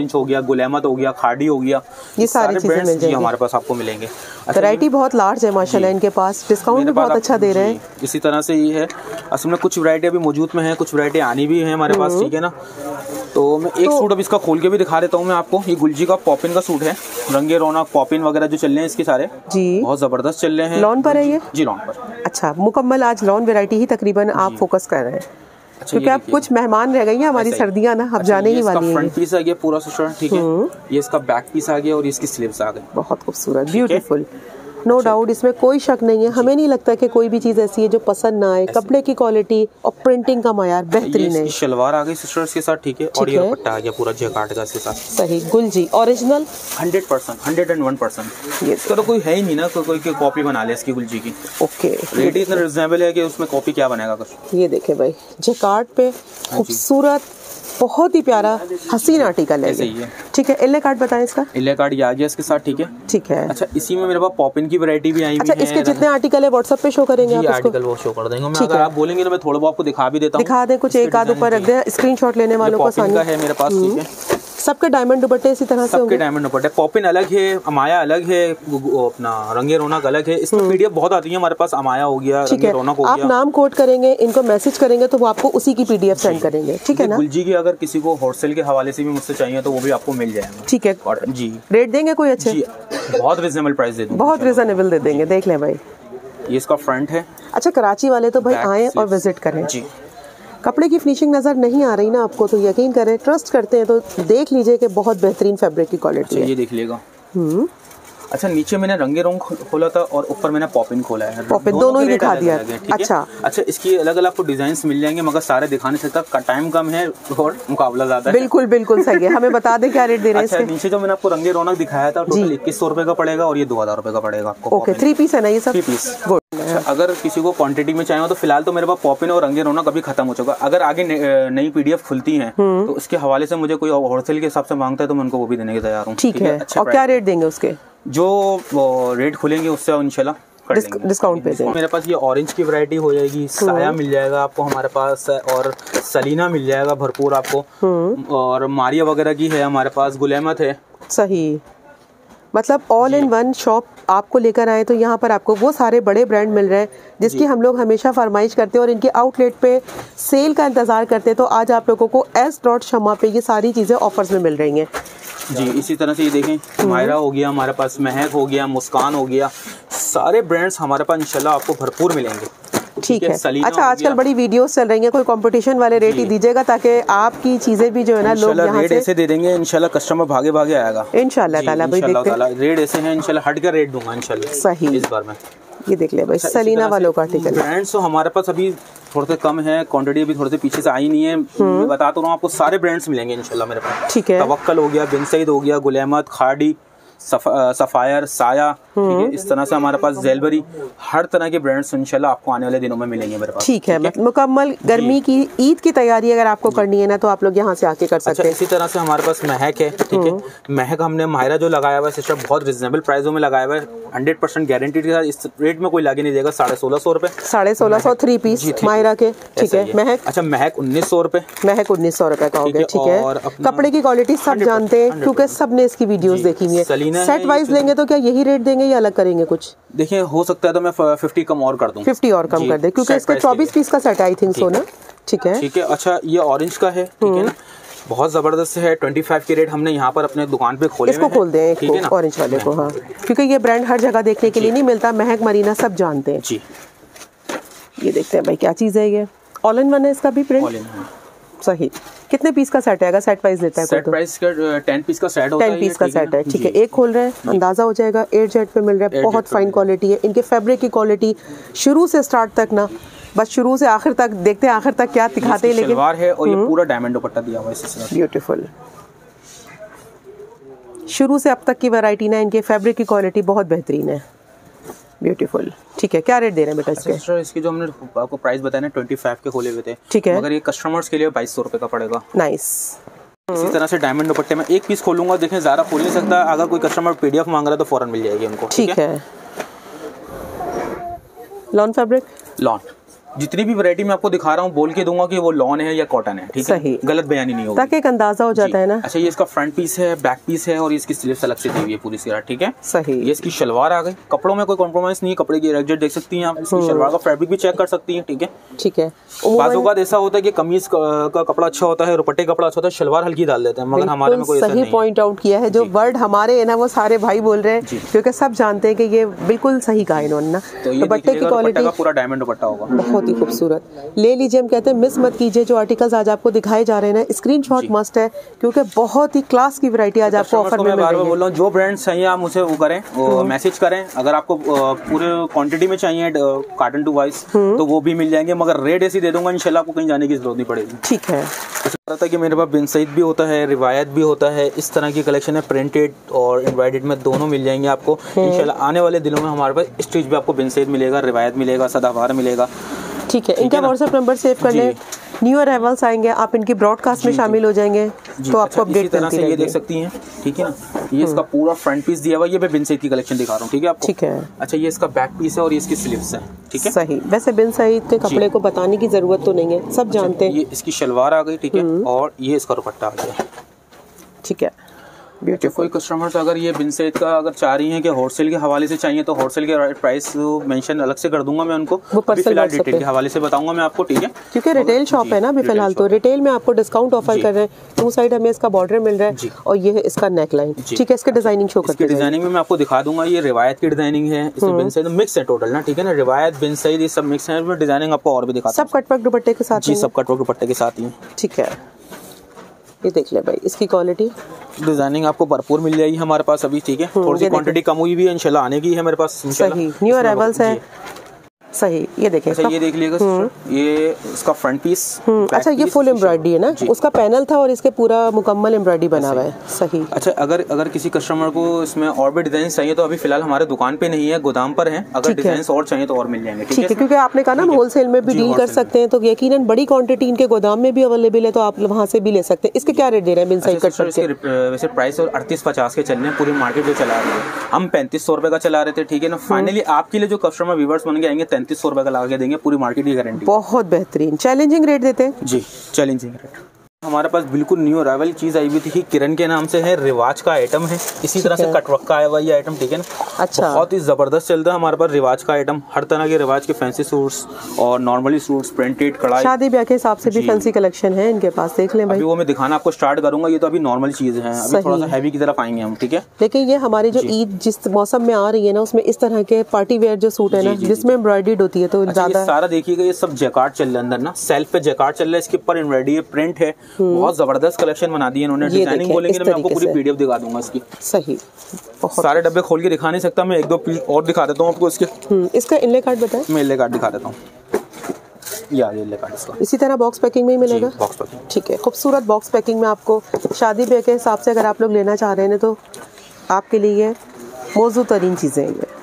ऑरेंज हो गया, गुलेमत हो गया, खाड़ी हो गया, ये सारे ब्रांड्स जी हमारे पास आपको मिलेंगे। वैरायटी बहुत लार्ज है माशाल्लाह इनके पास, डिस्काउंट भी बहुत अच्छा दे रहे हैं। इसी तरह से ये है, असल में कुछ वैरायटी अभी मौजूद में है, कुछ वैरायटी आनी भी है हमारे पास, ठीक है ना। तो मैं एक सूट अब इसका खोल के भी दिखा देता हूँ मैं आपको। ये गुलजी का पॉपिन का सूट है, रंगे रौनक पॉपिन वगैरह जो चल रहे हैं इसके सारे जी बहुत जबरदस्त चल रहे हैं। लॉन पर है ये जी, लॉन पर। अच्छा, मुकम्मल आज लॉन वैरायटी ही तकरीबन आप फोकस कर रहे हैं। अच्छा, क्योंकि अब कुछ मेहमान रह गई हैं हमारी, सर्दियां ना अब जाने ही वाली है। फ्रंट पीस आ गया पूरा शर्ट, ठीक है। ये इसका बैक पीस आ गया और इसकी स्लीव्स आ गई, बहुत खूबसूरत, ब्यूटीफुल, नो डाउट, इसमें कोई शक नहीं है। हमें नहीं लगता कि कोई भी चीज़ ऐसी है जो पसंद ना आए। कपड़े की क्वालिटी और प्रिंटिंग का मायार बेहतरीन है। शलवार आ गई सिस्टर्स के साथ, ठीक है, और ये दुपट्टा आ गया पूरा जैकार्ड का इसके साथ। सही, गुलजी ओरिजिनल 100%, 101%। इसका तो कोई है ही नहीं ना कोई कॉपी बना ले इसकी गुलजी की। ओके, रेट इतना रिजनेबल है कि उसमें कॉपी क्या बनेगा कुछ। ये देखे भाई, जैकार्ड पे खूबसूरत, बहुत ही प्यारा हसीन आर्टिकल है ये, ठीक है। इल्ले कार्ड बताएं इसका। इल्ले कार्ड ये आ गया इसके साथ, ठीक है, ठीक है। अच्छा, इसी में मेरे पास पॉपिन की वैरायटी भी आई। अच्छा, इसके जितने आर्टिकल है व्हाट्सएप पे शो करेंगे आप आर्टिकल वो शो कर देंगे। मैं अगर आप बोलेंगे तो मैं थोड़ा बहुत आपको दिखा भी देता हूं। दिखा दें, कुछ एक आध ऊपर रख दें, स्क्रीनशॉट लेने वालों को आसानी है मेरे पास, ठीक है। सबके डायमंड दुपट्टे इसी तरह से होंगे। डायमंड दुपट्टे, पॉपिन अलग है, अमाया अलग है, अपना रंगे रौनक अलग है। इसमें पीडीएफ बहुत आती है हमारे पास, अमाया हो गया, रंगे रौनक हो गया। आप नाम कोड करेंगे, इनको मैसेज करेंगे तो वो आपको उसी की पीडीएफ सेंड करेंगे, ठीक है ना। गुलजी की अगर किसी को होलसेल के हवाले से भी मुझसे चाहिए तो वो भी आपको मिल जाएगा, ठीक है जी। रेट देंगे कोई अच्छे? जी, बहुत रिजनेबल प्राइस दे दूंगा, बहुत रिजनेबल दे देंगे। देख लें भाई, ये इसका फ्रंट है। अच्छा, कराची वाले तो भाई आए और विजिट करें जी। कपड़े की फिनिशिंग नजर नहीं आ रही ना आपको तो यकीन करें, ट्रस्ट करते हैं तो देख लीजिए कि बहुत बेहतरीन फैब्रिक की क्वालिटी है। ये देख लीजिएगा। अच्छा, नीचे मैंने रंगे रंग खोला था और ऊपर मैंने पॉपिन खोला है, पॉपिन दोनों ही दिखा दिया। अच्छा, इसकी अलग अलग आपको डिजाइन मिल जाएंगे, मगर सारे दिखा नहीं सकता, टाइम कम है और मुकाबला ज्यादा है। बिल्कुल बिल्कुल सही है। हमें बता दें क्या रेट दे रहे हैं इसके? नीचे जो मैंने आपको रंगे रौनक दिखाया था टोटल 2100 रुपए का पड़ेगा और ये 2000 रुपए का पड़ेगा आपको। ओके, 3 पीस है ना ये सब? 3 पीस। गुड। अगर किसी को क्वांटिटी में चाहिए तो फिलहाल तो मेरे पास पॉपिन और रंगे रौनक अभी खत्म हो चुका। अगर आगे नई पीडीएफ खुलती है तो उसके हवाले से मुझे कोई होलसेल के हिसाब से मांगता है तो मैं उनको वो भी देने के तैयार हूँ, ठीक है। और क्या रेट देंगे उसके? जो रेट खुलेंगे उससे इंशाल्लाह डिस्काउंट पे देंगे। मेरे पास ये ऑरेंज की वैरायटी हो जाएगी, साया मिल जाएगा आपको हमारे पास, और सलीना मिल जाएगा भरपूर आपको, और मारिया वगैरह की है हमारे पास, गुलेमत है। सही, मतलब ऑल इन वन शॉप आपको लेकर आए तो यहाँ पर आपको वो सारे बड़े ब्रांड मिल रहे हैं जिसकी हम लोग हमेशा फरमाइश करते हैं और इनके आउटलेट पे सेल का इंतजार करते हैं। तो आज आप लोगों को S.शमा पे ये सारी चीज़ें ऑफर्स में मिल रही हैं जी। इसी तरह से ये देखें, मायरा हो गया हमारे पास, महक हो गया, मुस्कान हो गया, सारे ब्रांड्स हमारे पास इंशाल्लाह आपको भरपूर मिलेंगे, ठीक है। अच्छा, आजकल बड़ी वीडियोस चल रही हैं, कोई कंपटीशन वाले रेट ही दीजिएगा ताकि आपकी चीजें भी जो है ना लोग यहाँ से ऐसे दे देंगे इंशाल्लाह, कस्टमर भागे भागे आएगा इंशाल्लाह ताला। भाई देखते हैं, रेट ऐसे हैं इंशाल्लाह, हट कर रेट दूंगा इंशाल्लाह सही इस बार में। ये देख ले भाई, सलीना वालों का आर्टिकल। ब्रांड्स तो हमारे पास अभी थोड़े से कम है, क्वांटिटी अभी थोड़े से पीछे से आई नहीं है। मैं बता तो रहा हूँ आपको, सारे ब्रांड्स मिलेंगे इंशाल्लाह मेरे पास, ठीक है। तवक्कल हो गया, बिन सईद हो गया, गुलेमत, खाड़ी, सफायर, साया, ठीक है। इस तरह से हमारे पास जेलबरी, हर तरह के ब्रांड्स इंशाल्लाह आपको आने वाले दिनों में मिलेंगे मेरे पास, ठीक है। मुकम्मल गर्मी की ईद की तैयारी अगर आपको करनी है ना तो आप लोग यहाँ से आके कर सकते हैं। इसी तरह से हमारे पास महक है, ठीक है। महक हमने माहिरा जो लगाया हुआ है सिस्टम बहुत रिजनेबल प्राइसों में लगाया हुआ है, 100% गारंटी के साथ। इस रेट में कोई लागे नहीं देगा, 1650 रुपए, 1650 3 पीस माहिरा के, ठीक है। महक, अच्छा, महक 1900 रुपए, महक 1900 रुपए का हो गया, ठीक है। कपड़े की क्वालिटी सब जानते हैं क्योंकि सबने इसकी वीडियोस देखी हुई है। सेट वाइज लेंगे तो क्या यही रेट देंगे या अलग करेंगे कुछ? देखिए, हो सकता है तो मैं 50 कम और कर दूं, 50 और कम कर दे, क्योंकि इसका 24 पीस का सेट आई थिंक सो ना, ठीक है, ठीक है। अच्छा, ये ऑरेंज का है, ठीक है ना, बहुत जबरदस्त है। 25 के रेट हमने यहाँ पर अपने दुकान पे खोले, इसको खोल दें, ठीक है ना, ऑरेंज वाले को, हाँ, क्योंकि ये ब्रांड हर जगह देखने के लिए नहीं मिलता। महक, मरीना सब जानते हैं जी। ये देखते हैं भाई क्या चीज है, ये ऑल इन वन है, इसका भी प्रिंट सही। कितने पीस का सेट है? अगर सेट वाइज लेता है सेट प्राइस का 10 पीस का सेट होता है, 10 पीस का सेट है, ठीक है। एक खोल रहे हैं, अंदाजा हो जाएगा। 8 जेट पे मिल रहा है, बहुत फाइन क्वालिटी है। इनके फैब्रिक की क्वालिटी शुरू से स्टार्ट तक ना, बस शुरू से आखिर तक देखते हैं आखिर तक क्या दिखाते हैं। लेकिन सलवार है और ये पूरा डायमंड दुपट्टा दिया हुआ है, ब्यूटीफुल। शुरू से अब तक की वैरायटी ना, इनके फैब्रिक की क्वालिटी बहुत बेहतरीन है, ब्यूटीफुल, ठीक है। क्या रेट दे रहे हैं बेटा इसके? अच्छा, इसकी जो हमने आपको प्राइस बताया ना 25 के खोले हुए थे, ठीक है, मगर ये कस्टमर्स के लिए 2200 रुपए का पड़ेगा। नाइस। इसी तरह से डायमंड दुपट्टे में एक पीस खोलूंगा, देखें ज़्यादा खोल नहीं सकता, अगर कोई कस्टमर पीडीएफ मांग रहा है तो फौरन मिल जाएगी उनको, ठीक है। लॉन फैब्रिक, लॉन जितनी भी वैरायटी मैं आपको दिखा रहा हूँ बोल के दूंगा कि वो लॉन है या कॉटन है, ठीक है, गलत बयानी नहीं होगी, ताकि एक अंदाजा हो जाता है ना। अच्छा, ये इसका फ्रंट पीस है, बैक पीस है और इसकी स्लीव्स अलग से दी हुई है पूरी सिरा, ठीक है, सही। ये इसकी शलवार आ गई, कपड़ों में कोई कॉम्प्रोमाइज नहीं है, कपड़े की एग्जैक्ट देख सकती हैं आप, इसकी शलवार का फैब्रिक भी चेक कर सकती हैं, ठीक है, ठीक है। बाज़ ऐसा होता है कि कमीज का कपड़ा अच्छा होता है, दुपट्टे कपड़ा अच्छा होता है, शलवार हल्की डाल देते हैं, मगर हमारे में कोई ऐसा नहीं है। सही पॉइंट आउट किया है, जो वर्ड हमारे है ना वो सारे भाई बोल रहे हैं, क्योंकि सब जानते हैं कि ये बिल्कुल सही कहा इन्होंने ना। दुपट्टे की क्वालिटी पूरा डायमंड दुपट्टा होगा, बहुत ही खूबसूरत। ले लीजिए, हम कहते हैं मिस मत कीजिए, जो आर्टिकल्स आज आपको दिखाए जा रहे हैं ना, स्क्रीनशॉट मस्ट है, क्योंकि बहुत ही क्लास की वैरायटी आज आपको ऑफर में मिल रही है। बोल रहा हूं, जो ब्रांड चाहिए आप मुझे वो करें, मैसेज करें, अगर आपको पूरे क्वांटिटी में चाहिए कार्टन टू वाइज तो वो भी मिल जाएंगे, मगर रेट ऐसी दे दूंगा इंशाल्लाह, आपको कहीं जाने की जरूरत नहीं पड़ेगी, ठीक है। था कि मेरे पास बिन सईद भी होता है, रिवायत भी होता है, इस तरह की कलेक्शन है, प्रिंटेड और एम्ब्रॉयडर्ड में दोनों मिल जाएंगे आपको इंशाल्लाह। आने वाले दिनों में हमारे पास स्टिच भी आपको बिन सईद मिलेगा, रिवायत मिलेगा, सदाबहार मिलेगा, ठीक है। इनका व्हाट्सएप नंबर सेव कर लें, न्यू अराइवल्स आएंगे, आप इनकी ब्रॉडकास्ट में शामिल हो जाएंगे तो आपको अपडेट करती रहेंगे। ये देख सकती हैं, ठीक है ना, ये इसका पूरा फ्रंट पीस दिया हुआ है, ये मैं बिन सईद की कलेक्शन दिखा रहा हूँ, ठीक है आपको, ठीक है। अच्छा, ये इसका बैक पीस है और ये इसकी स्लीव्स है, ठीक है, सही। वैसे बिन सईद के कपड़े को बताने की जरूरत तो नहीं है, सब जानते हैं। ये इसकी शलवार आ गई, ठीक है, और ये इसका दुपट्टा आ गया, ठीक है। कोई कस्टमर्स अगर ये बिन सईद का अगर चाह रही हैं कि होलसेल के हवाले से चाहिए तो होलसेल के प्राइस मेंशन अलग से कर दूंगा मैं उनको, फिलहाल रिटेल के हवाले से बताऊंगा मैं आपको, ठीक है, क्योंकि रिटेल शॉप है ना अभी फिलहाल, तो रिटेल में आपको डिस्काउंट ऑफर कर रहे हैं। टू साइड हमें इसका बॉर्डर मिल रहा है और ये है इसका नेक लाइन, ठीक है। इसके डिजाइनिंग शो करते हैं, डिजाइनिंग में मैं आपको दिखा दूंगा। ये रिवायत की डिजाइनिंग है, इसमें बिन सईद मिक्स है टोटल ना, ठीक है ना, रिवायत बिन सईद ये सब मिक्स है, डिजाइनिंग आपको और भी दिखा, सब कटवर्क दुपट्टे के साथ, जी सब कटवर्क दुपट्टे के साथ ही, ठीक है। ये देख ले भाई, इसकी क्वालिटी डिजाइनिंग आपको भरपूर मिल जाएगी हमारे पास अभी, ठीक है, थोड़ी सी क्वांटिटी कम हुई भी है, इंशाल्लाह आने की है मेरे पास, सही। न्यू अराइवल्स है, सही। ये देखें, अच्छा ये देख लीजिएगा, ये इसका फ्रंट पीस, अच्छा ये फुल एम्ब्रॉयडरी है ना, उसका पैनल था और इसके पूरा मुकम्मल एम्ब्रॉयडरी बना हुआ है, सही। अच्छा, अगर किसी कस्टमर को इसमें और भी डिजाइन चाहिए तो अभी फिलहाल हमारे दुकान पे नहीं है, गोदाम पर है, अगर डिजाइन और चाहिए तो और मिल जाएंगे, ठीक है, क्योंकि आपने कहा ना होलसेल में भी डील कर सकते हैं, तो यकीनन बड़ी क्वांटिटी इनके गोदाम में भी अवेलेबल है, तो आप वहाँ से भी ले सकते हैं। इसके क्या रेट दे रहे हैं बिन सईद कट के? वैसे प्राइस 38-50 के चल रहे हैं, पूरी मार्केट जो चला रहे हैं, हम 3500 रुपए का चला रहे थे, ठीक है ना। फाइनली आपके लिए जो कस्टमर व्यूअर्स बन के आएंगे 3300 रुपए का लगा के, पूरी मार्केट की गारंटी। बहुत बेहतरीन चैलेंजिंग रेट देते हैं जी, चैलेंजिंग रेट। हमारे पास बिल्कुल न्यू अराइवल चीज आई हुई थी, किरण के नाम से है, रिवाज का आइटम है, इसी तरह से कटवर्क का आया हुआ ये आइटम, ठीक है ना। अच्छा, बहुत ही जबरदस्त चलता है हमारे पास रिवाज का आइटम, हर तरह के रिवाज के फैंसी सूट्स और नॉर्मली सूट्स, प्रिंटेड, कढ़ाई, शादी ब्याह के हिसाब से भी फैंसी कलेक्शन है इनके पास, देख लें भाई। अभी वो मैं दिखाना आपको स्टार्ट करूंगा, ये तो अभी नॉर्मल चीज है, अभी थोड़ा सा हैवी की तरफ आएंगे हम, ठीक है। लेकिन ये हमारी जो ईद जिस मौसम में आ रही है ना, उसमें इस तरह के पार्टी वेयर जो सूट है ना, जिसमें एम्ब्रॉयडर्ड होती है, तो ज्यादा सारा देखिएगा, ये सब जैकार्ड चल रहा है अंदर ना, सेल्फ पे जैकार्ड चल रहा है, इसके ऊपर एम्ब्रॉयडरी प्रिंट है, बहुत जबरदस्त कलेक्शन बना दी है इन्होंने। डिजाइनिंग बोलेंगे ना, मैं आपको पूरी पीडीएफ दिखा दूंगा इसकी, सही। सारे डब्बे खोल के दिखा नहीं सकता मैं, एक दो पीस और दिखा देता हूँ आपको इसके। इसका इनले कार्ड बताएं, मैं इनले कार्ड दिखा देता हूँ, यार इनले कार्ड इसका इसी तरह बॉक्स पैकिंग में ही मिलेगा, बॉक्स पैकिंग, ठीक है। खूबसूरत बॉक्स पैकिंग में आपको शादी ब्याह के हिसाब से अगर आप लोग लेना चाह रहे हैं तो आपके लिए मौजू तरीन चीजें हैं ये।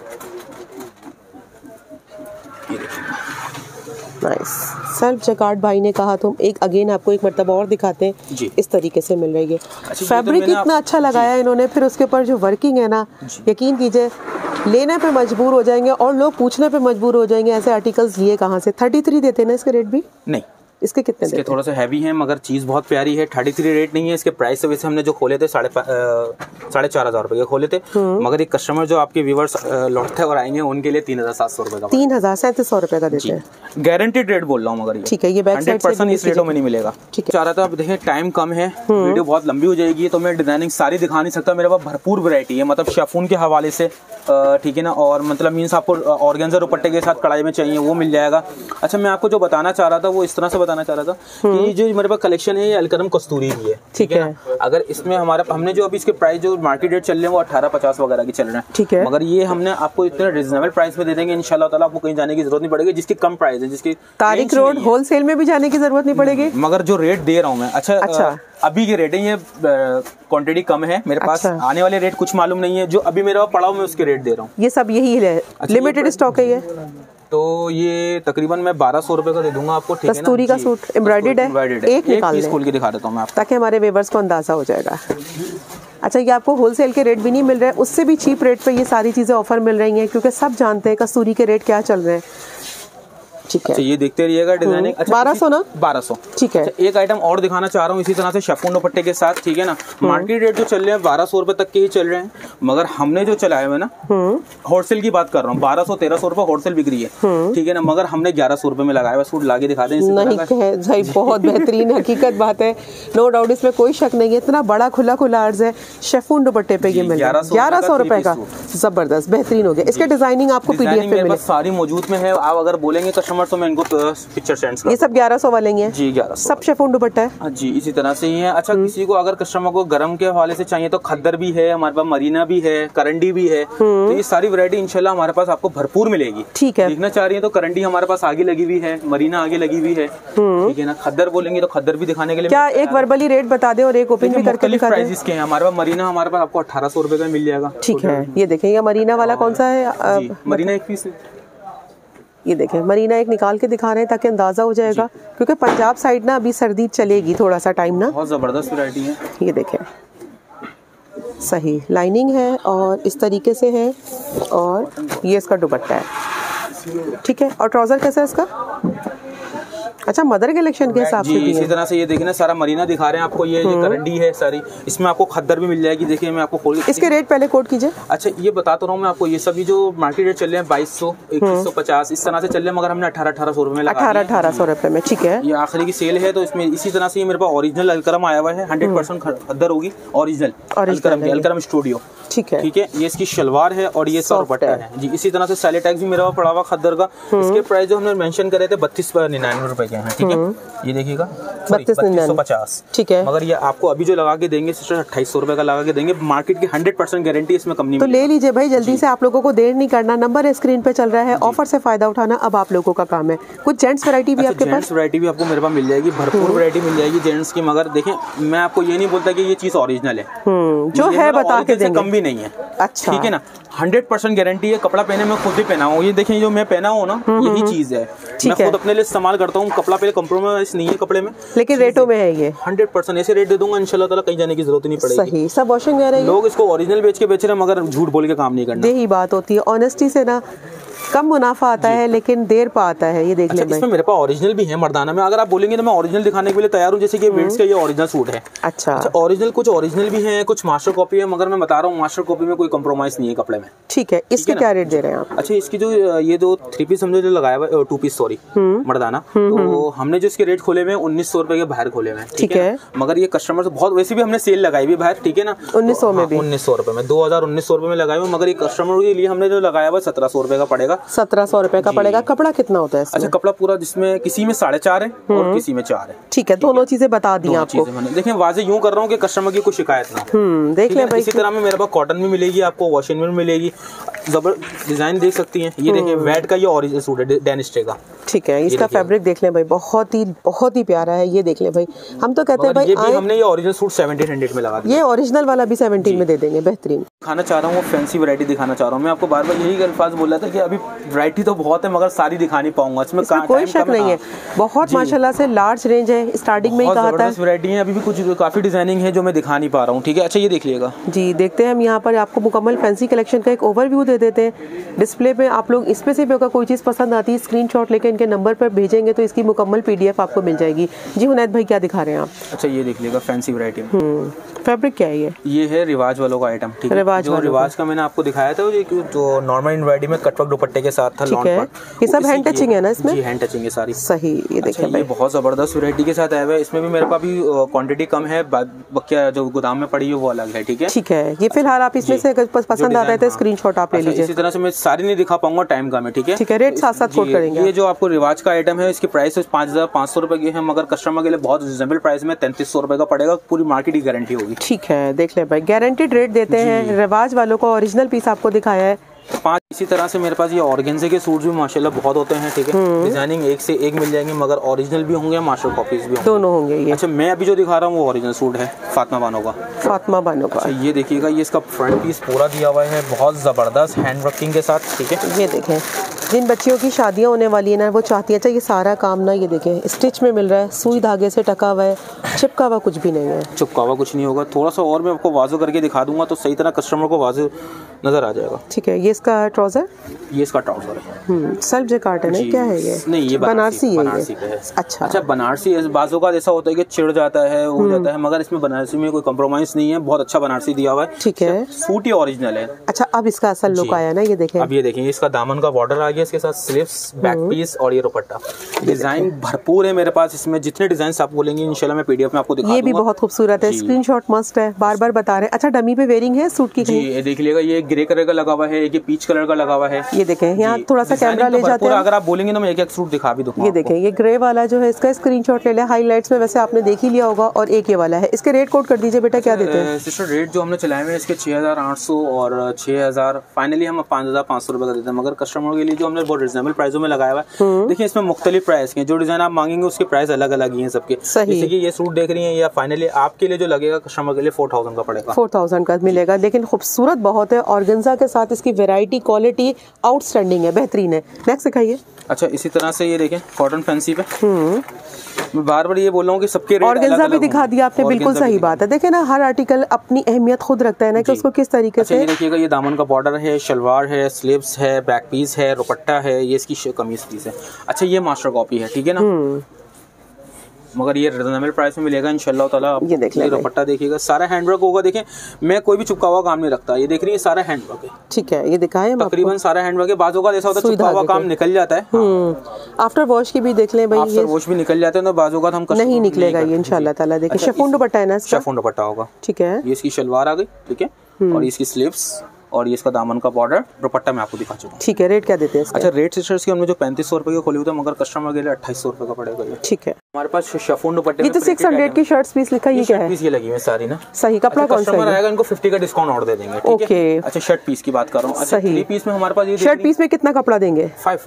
नाइस, सेल्फ जैकार्ड भाई ने कहा, तो एक अगेन आपको एक मरतबा और दिखाते हैं, इस तरीके से मिल रही है। फैब्रिक इतना अच्छा लगाया इन्होंने, फिर उसके ऊपर जो वर्किंग है ना, यकीन कीजिए लेने पे मजबूर हो जाएंगे और लोग पूछने पे मजबूर हो जाएंगे, ऐसे आर्टिकल्स लिए कहाँ से। 33 देते हैं ना इसके रेट भी? नहीं, इसके कितने? इसके थोड़ा सा हैवी है, मगर चीज़ बहुत प्यारी है। 33 रेट नहीं है इसके। प्राइस से वैसे हमने जो खोले थे 4,500 रुपए के खोले थे, मगर एक कस्टमर जो आपके व्यूवर्स लौटते और आएंगे उनके लिए 3,700 रुपए का, 3,3700 रुपए का देते हैं। गारंटेड रेट बोल रहा हूँ, मगर ठीक है, ये 100% इस रेटों में नहीं मिलेगा। चाह रहा था, अब देखें टाइम कम है, वीडियो बहुत लंबी हो जाएगी, तो मैं डिजाइनिंग सारी दिखा नहीं सकता। मेरे पास भरपूर वैरायटी है, मतलब शिफॉन के हवाले से, ठीक है ना, और मतलब मीन्स आपको ऑर्गेन्जा दुपट्टे के साथ कढ़ाई में चाहिए वो मिल जाएगा। अच्छा, मैं आपको जो बताना चाह रहा था वो इस तरह से बताना चाह रहा था कि ये जो मेरे पास कलेक्शन है ये अलकरम कस्तूरी की है, ठीक है। अगर इसमें हमने जो अभी इसके प्राइस जो मार्केट रेट चल रहे हैं वो 1850 वगैरह की चल रहे हैं, ठीक है, मगर ये हमने आपको इतने रिजनेबल प्राइस में दे देंगे इंशाल्लाह ताला। आपको कहीं जाने की जरूरत नहीं पड़ेगी, जिसकी कम प्राइस है, जिसकी तारिक रोड होलसेल में भी जाने की जरूरत नहीं पड़ेगी। मगर जो रेट दे रहा हूँ मैं, अच्छा अभी के रेट है, ये क्वांटिटी कम है मेरे पास। आने वाले रेट कुछ मालूम नहीं है, जो अभी मेरे पास पड़ा हुआ मैं उसके रेट दे रहा हूँ। ये सब यही है, लिमिटेड स्टॉक है ये, तो ये तकरीबन मैं 1200 रुपए का दे दूंगा आपको, ठीक है ना। कस्तूरी का सूट एम्ब्रॉयडर्ड है, एक पीस खोल के दिखा देता हूँ मैं आपको, ताकि हमारे व्यूअर्स को अंदाजा हो जाएगा। अच्छा, ये आपको होलसेल के रेट भी नहीं मिल रहे हैं, उससे भी चीप रेट पे ये सारी चीज़ें ऑफर मिल रही हैं, क्योंकि सब जानते हैं कस्तूरी के रेट क्या चल रहे हैं, ठीक है। ये देखते रहिएगा डिजाइनिंग। 1200 ना? 1200, ठीक है। एक आइटम और दिखाना चाह रहा हूँ इसी तरह से शिफॉन दुपट्टे के साथ, ठीक है ना। मार्केट रेट जो चल रहे हैं 1200 रुपए तक के ही चल रहे हैं, मगर हमने जो चलाए हुए ना, होलसेल की बात कर रहा हूँ, 1200-1300 रुपए होलसेल बिक्री है, ठीक है ना, मगर हमने 1100 रुपए में लगाया हुआ। सूट लाके दिखा दें। नहीं भाई, बहुत बेहतरीन हकीकत बात है, नो डाउट, इसमें कोई शक नहीं है। इतना बड़ा खुला खुला अर्ज है, शिफॉन दुपट्टे पे ये मिल रहा है 1100 रुपए का। जबरदस्त, बेहतरीन हो गया। इसके डिजाइनिंग आपको पीडीएफ पे मिलेगा, सारी मौजूद में है। आप अगर बोलेंगे कस्टमर तो मैं इनको पिक्चर सेंड कर। ये सब 1100 वाले हैं जी, 1100 सब शिफॉन दुपट्टा है जी, इसी तरह से ही है। अच्छा, किसी को अगर कस्टमर को गरम के हवाले से चाहिए तो खद्दर भी है हमारे पास, मरीना भी है, करंडी भी है, तो ये सारी वैरायटी इंशाल्लाह हमारे पास आपको भरपूर मिलेगी। ठीक है। देखना चाह रही है तो करंडी हमारे पास आगे लगी हुई है, मरीना आगे लगी हुई है, ठीक है ना। खद्दर बोलेंगे तो खद्दर भी दिखाने के लिए। क्या एक वर्बली रेट बता दे और एक ओपन भी करके दिखा दे। प्राइसेस के हैं हमारे पास। मरीना हमारे पास आपको 1800 रुपए का मिल जाएगा। ठीक है, ये देखें, ये मरीना वाला कौन सा है? मरीना एक पीस है। ये देखें, मरीना एक निकाल के दिखा रहे हैं ताकि अंदाजा हो जाएगा, क्योंकि पंजाब साइड ना अभी सर्दी चलेगी थोड़ा सा टाइम ना। बहुत जबरदस्त वैरायटी है। ये देखें, सही लाइनिंग है और इस तरीके से है, और ये इसका दुपट्टा है, ठीक है। और ट्राउजर कैसा है इसका? अच्छा, मदर कलेक्शन के हिसाब से इसी तरह से ये देखिए ना, सारा मरीना दिखा रहे हैं आपको। ये करंडी है सारी, इसमें आपको खद्दर भी मिल जाएगी। देखिए मैं आपको खोल, इसके रेट पहले कोट कीजिए। अच्छा, ये बताता रहा हूँ मैं आपको, ये सभी जो मार्केट रेट चल रहे हैं 2200, 2150 इस तरह से चल रहे हैं, मगर हमने 1800 रुपए में लगा 1800 रुपए में, ठीक है। ये आखिरी की सेल है, तो इसमें इसी तरह से मेरे पास ओरिजिनल अलकरम आया हुआ है, 100% खद्दर होगी, ओरिजिनल अलकरम स्टूडियो, ठीक है, ठीक है। ये इसकी शलवार है और ये दुपट्टा है जी। इसी तरह से सैलेटैक्स भी मेरे पास पड़ा हुआ खद्दर का। इसके प्राइस जो हमने मेंशन करे थे 3299 रुपए के हैं, ठीक है। ये देखिएगा 3250, ठीक है। मगर ये आपको अभी जो लगा के देंगे सिस्टर 2800 रुपए का लगा के देंगे। मार्केट की 100% गारंटी इसमें कम नहीं। तो ले लीजिए भाई जल्दी से, आप लोगों को देर नहीं करना। नंबर है स्क्रीन पे चल रहा है, ऑफर से फायदा उठाना अब आप लोगों का काम है। कुछ जेंट्स वैरायटी भी आपके पास? जेंट्स वैरायटी भी आपको मेरे पास मिल जाएगी, भरपूर वैरायटी मिल जाएगी जेंट्स की। मगर देखें, मैं आपको ये नहीं बोलता कि ये चीज ओरिजिनल है, जो है बता के देंगे, कम भी नहीं है। अच्छा, ठीक है ना, 100% गारंटी है। कपड़ा पहने मैं खुद ही पहना हूँ, ये देखें जो मैं पहना हूँ ना, यही चीज है। मैं खुद अपने लिए इस्तेमाल करता हूँ, कपड़ा पहले कॉम्प्रोमाइज नहीं है कपड़े में, लेकिन रेटों में है ये 100%। ऐसे रेट दे दूंगा इंशाल्लाह ताला, कहीं जाने की जरूरत नहीं पड़ेगी। सही, सब वॉशिंग वगैरह है। लोग इसको ओरिजिनल बेच रहे हैं, मगर झूठ बोल के काम नहीं करना। यही बात होती है, ऑनेस्टी से ना कम मुनाफा आता है, लेकिन देर पा आता है। ये देख लें, इसमें मेरे पास ओरिजिनल भी है मर्दाना में। अगर आप बोलेंगे तो मैं ओरिजिनल दिखाने के लिए तैयार हूँ। जैसे कि वेट्स का ये ओरिजिनल सूट है। अच्छा, ओरिजिनल कुछ ओरिजिनल भी है, कुछ मास्टर कॉपी है, मगर मैं बता रहा हूँ मास्टर कॉपी में कोई कॉम्प्रोमाइज नहीं है कपड़े में। ठीक है, इसके क्या रेट दे रहे हैं आप? अच्छा, इसकी जो ये दो 3 पीस समझो जो लगाया हुआ है, 2 पीस सॉरी मर्दाना, तो हमने जो इसके रेट खोले हुए 1900 रुपए के बाहर खोले हुए, ठीक है। मगर ये कस्टमर बहुत, वैसे भी हमने सेल लगाई हुई बाहर, ठीक है ना, 1900 में भी, 1900 रुपए में, 2019 रुपए में लगाए हुए, मगर ये कस्टमर के लिए हमने जो लगाया हुआ 1700 रुपए का पड़ेगा। 1700 रुपए का पड़ेगा। कपड़ा कितना होता है? अच्छा, कपड़ा पूरा, जिसमें किसी में 4.5 है और किसी में 4 है। ठीक है, दोनों चीजें बता दी आपको। देखिए वाजे यूं कर रहा हूँ कि कस्टमर की कोई शिकायत ना। देख ले भाई, इसी तरह में मेरे पास कॉटन भी मिलेगी आपको, वॉशिंग में मिलेगी। जबरदस्त डिजाइन देख सकती हैं। ये देखिए वेट का ये ओरिजिनल सूट है डेनिस्टे का, ठीक है। इसका फैब्रिक देख लें भाई, बहुत ही प्यारा है। ये देख लें भाई, हम तो कहते हैं भाई, हमने ये ओरिजिनल सूट 1700 में लगा दिया। ये ओरिजिनल वाला भी 17 में दे देंगे, बेहतरीन। खाना चाह रहा हूँ, फैंसी वैरायटी दिखाना चाह रहा हूँ। मैं आपको बार बार यही अल्फाज बोल रहा था कि अभी वैरायटी तो बहुत है, मगर सारी दिखा नहीं पाऊंगा। इसमें कोई शक नहीं है, बहुत माशाल्लाह से लार्ज रेंज है। स्टार्टिंग में ही कहा था वैरायटी है, अभी भी कुछ काफी डिजाइनिंग है जो मैं दिखा नहीं पा रहा हूँ, ठीक है। अच्छा, ये देख लीजिएगा जी। देखते हैं हम यहाँ पर आपको मुकम्मल फैंसी कलेक्शन का एक ओवरव्यू दे देते हैं डिस्प्ले पे। आप लोग इसमें से भी अगर कोई चीज़ पसंद आती है, स्क्रीनशॉट लेके इनके नंबर पर भेजेंगे तो इसकी मुकम्मल PDF आपको मिल जाएगी। जी हुनैद भाई, क्या दिखा रहे हैं आप? अच्छा, ये देख लीजिएगा फैंसी वैरायटी में। फैब्रिक क्या है ये है रिवाज वालों का आइटम, ठीक है। रिवाज का मैंने आपको दिखाया था, जो नॉर्मल एम्ब्रॉयडरी में कटवर्क दुपट्टे के साथ था, लॉन्ग पार्ट। ये सब हैंड टचिंग है ना इसमें? जी, हैंड टचिंग है सारी। सही, ये देखिए भाई, बहुत जबरदस्त वैरायटी के साथ आया हुआ है। इसमें भी मेरे पास भी क्वांटिटी कम है, बकिया जो गोदाम में पड़ी है वो अलग है, ठीक है। ठीक है, ये फिलहाल आप इसमें से पसंद आता है तो स्क्रीनशॉट आप ले लीजिए। इसी तरह से मैं सारी नहीं दिखा पाऊंगा, टाइम कम है, ठीक है। ठीक है, रेट साथ साथ कोट करेंगे। ये जो आपको रिवाज का आइटम है, इसकी प्राइस 5500 रुपए की है, मगर कस्टमर के लिए बहुत रिजनेबल प्राइस में 3300 रुपए का पड़ेगा। पूरी मार्केट की गारंटी होगी। ठीक है, देख ले भाई, गारंटीड रेट देते हैं। रिवाज वालों को ओरिजिनल पीस आपको दिखाया है 5। इसी तरह से मेरे पास ये ऑर्गेन्जे के सूट भी माशाल्लाह बहुत होते हैं, ठीक है। डिजाइनिंग एक से एक मिल जाएंगे, मगर ओरिजिनल भी होंगे, मास्टर कॉपीज भी होंगे, दोनों होंगे ये। अच्छा, मैं अभी जो दिखा रहा हूँ वो ओरिजिनल सूट है फातिमा बानो का। अच्छा, ये देखिएगा, ये इसका फ्रंट पीस पूरा दिया हुआ है, बहुत जबरदस्त हैंड वर्किंग के साथ, ठीक है। ये देखें, जिन बच्चियों की शादियां होने वाली है ना, वो चाहती है अच्छा ये सारा काम ना ये देखें स्टिच में मिल रहा है, सुई धागे से टका हुआ है, चिपका हुआ कुछ भी नहीं है। चिपका हुआ कुछ नहीं होगा। थोड़ा सा और मैं आपको वाजो करके दिखा दूंगा तो सही तरह कस्टमर को वाजो नजर आ जाएगा। ठीक है, ये इसका ट्राउजर, ये इसका ट्राउजर है। सेल्फ जैकार्ड है, क्या है ये? नहीं, ये बनारसी है। अच्छा, बनारसी बाजू का ऐसा होता है कि चिड़ जाता है, हो जाता है, मगर इसमें बनारसी में कोई कॉम्प्रोमाइज नहीं है, बहुत अच्छा बनारसी दिया हुआ है। ठीक है, सूट ही ओरिजिनल है। अच्छा, अब इसका असल लुक आया ना, ये देखें। अब ये देखें, इसका दामन का बॉर्डर आ गया, इसके साथ स्लीव्स, बैक पीस और ये दुपट्टा। डिजाइन भरपूर है मेरे पास, इसमें जितने डिजाइन आप बोलेंगे इंशाल्लाह मैं पीडीएफ में आपको दिखा दूंगा। ये भी बहुत खूबसूरत है, स्क्रीनशॉट मस्त है, बार बार बता रहे हैं। अच्छा, डमी पे वेयरिंग है सूट की? जी, देख लीजिएगा, ये ग्रे कलर का लगा हुआ है, एक पीच कलर का लगा हुआ है। ये देखें, यहाँ थोड़ा सा कैमरा ले जाते हैं, अगर आप बोलेंगे तो मैं एक एक सूट दिखा भी दूंगा। ये देखें, ये ग्रे वाला जो है इसका स्क्रीनशॉट ले लें, हाइलाइट्स में वैसे आपने देख ही लिया होगा, और एक ये वाला है। इसके रेट कोड कर दीजिए बेटा, क्या देते हैं? सिस्टर रेट जो हमने चलाए हुए हैं इसके 6800 और 6000, फाइनली हम 5500 रुपए का देते हैं, मगर कस्टमर के लिए जो हमने बहुत रिजनेबल प्राइसों में लगाया हुआ है। देखिए, इसमें मुख्तलिफ प्राइस के जो डिजाइन आप मांगेंगे उसके प्राइस अलग अलग ही हैं सबके। जैसे कि ये सूट देख रही हैं, या फाइनली आपके लिए जो लगेगा कस्टमर के लिए 4000 का पड़ेगा, 4000 का मिलेगा, लेकिन खूबसूरत बहुत है। ऑर्गेन्जा के साथ इसकी वैरायटी, क्वालिटी आउटस्टैंडिंग है, बेहतरीन है। नेक्स्ट दिखाइए। अच्छा, इसी तरह से ये देखें कॉटन फैंसी पे, मैं बार बार ये बोल रहा हूँ कि सबके रेट ऑर्गेन्जा भी दिखा दिया आपने, बिल्कुल सही बात है। देखे ना, हर आर्टिकल अपनी अहमियत खुद रखता है ना कि उसको किस तरीके से। ये देखिएगा, ये दामन का बॉर्डर है, शलवार है, स्लीव्स है, बैक पीस है, दुपट्टा है, ये इसकी कमीज पीस है। अच्छा, ये मास्टर कॉपी है, ठीक है ना, मगर ये रिजनेबल प्राइस में मिलेगा इंशाल्लाह ताला। ये देख ले, दुपट्टा देखिएगा, सारा हैंडवर्क होगा। देखें, मैं कोई भी चिपका हुआ काम नहीं रखता, ये देख रही है सारा हैंडवर्क है। ठीक है, ये दिखाएं, तकरीबन सारा हैंडवर्क है। बाजू का जैसा होता है चिपका हुआ काम निकल जाता है। आफ्टर वॉश की भी देख लें भाई, आफ्टर वॉश भी निकल जाते हैं, तो बाजू का हम नहीं निकलेगा ये इंशाल्लाह ताला। देखिए, शिफॉन दुपट्टा है ना, शिफॉन दुपट्टा होगा। ठीक है, ये इसकी शलवार आ गई, ठीक है, और इसकी स्लीव्स और ये इसका दामन का बॉर्डर, दुपट्टा मैं आपको दिखा चुका हूँ। ठीक है, रेट क्या देते हैं? अच्छा, रेट सिस्टर्स की हमने जो 3500 रुपए के खोले हुए थे, मगर कस्टमर के लिए 2800 रुपए का पड़ेगा ये। ठीक है, हमारे पास शिफॉन दुपट्टे, ये तो 600 की शर्ट्स पीस लिखा है, ये क्या है? ये लगी हुई सारी ना। सही, कपड़ा कौन सा है? कस्टमर आएगा, इनको 50 का डिस्काउंट और दे देंगे। ओके, अच्छा, शर्ट पीस की बात कर रहा हूँ। अच्छा, 3 पीस में हमारे पास ये शर्ट पीस में कितना कपड़ा देंगे?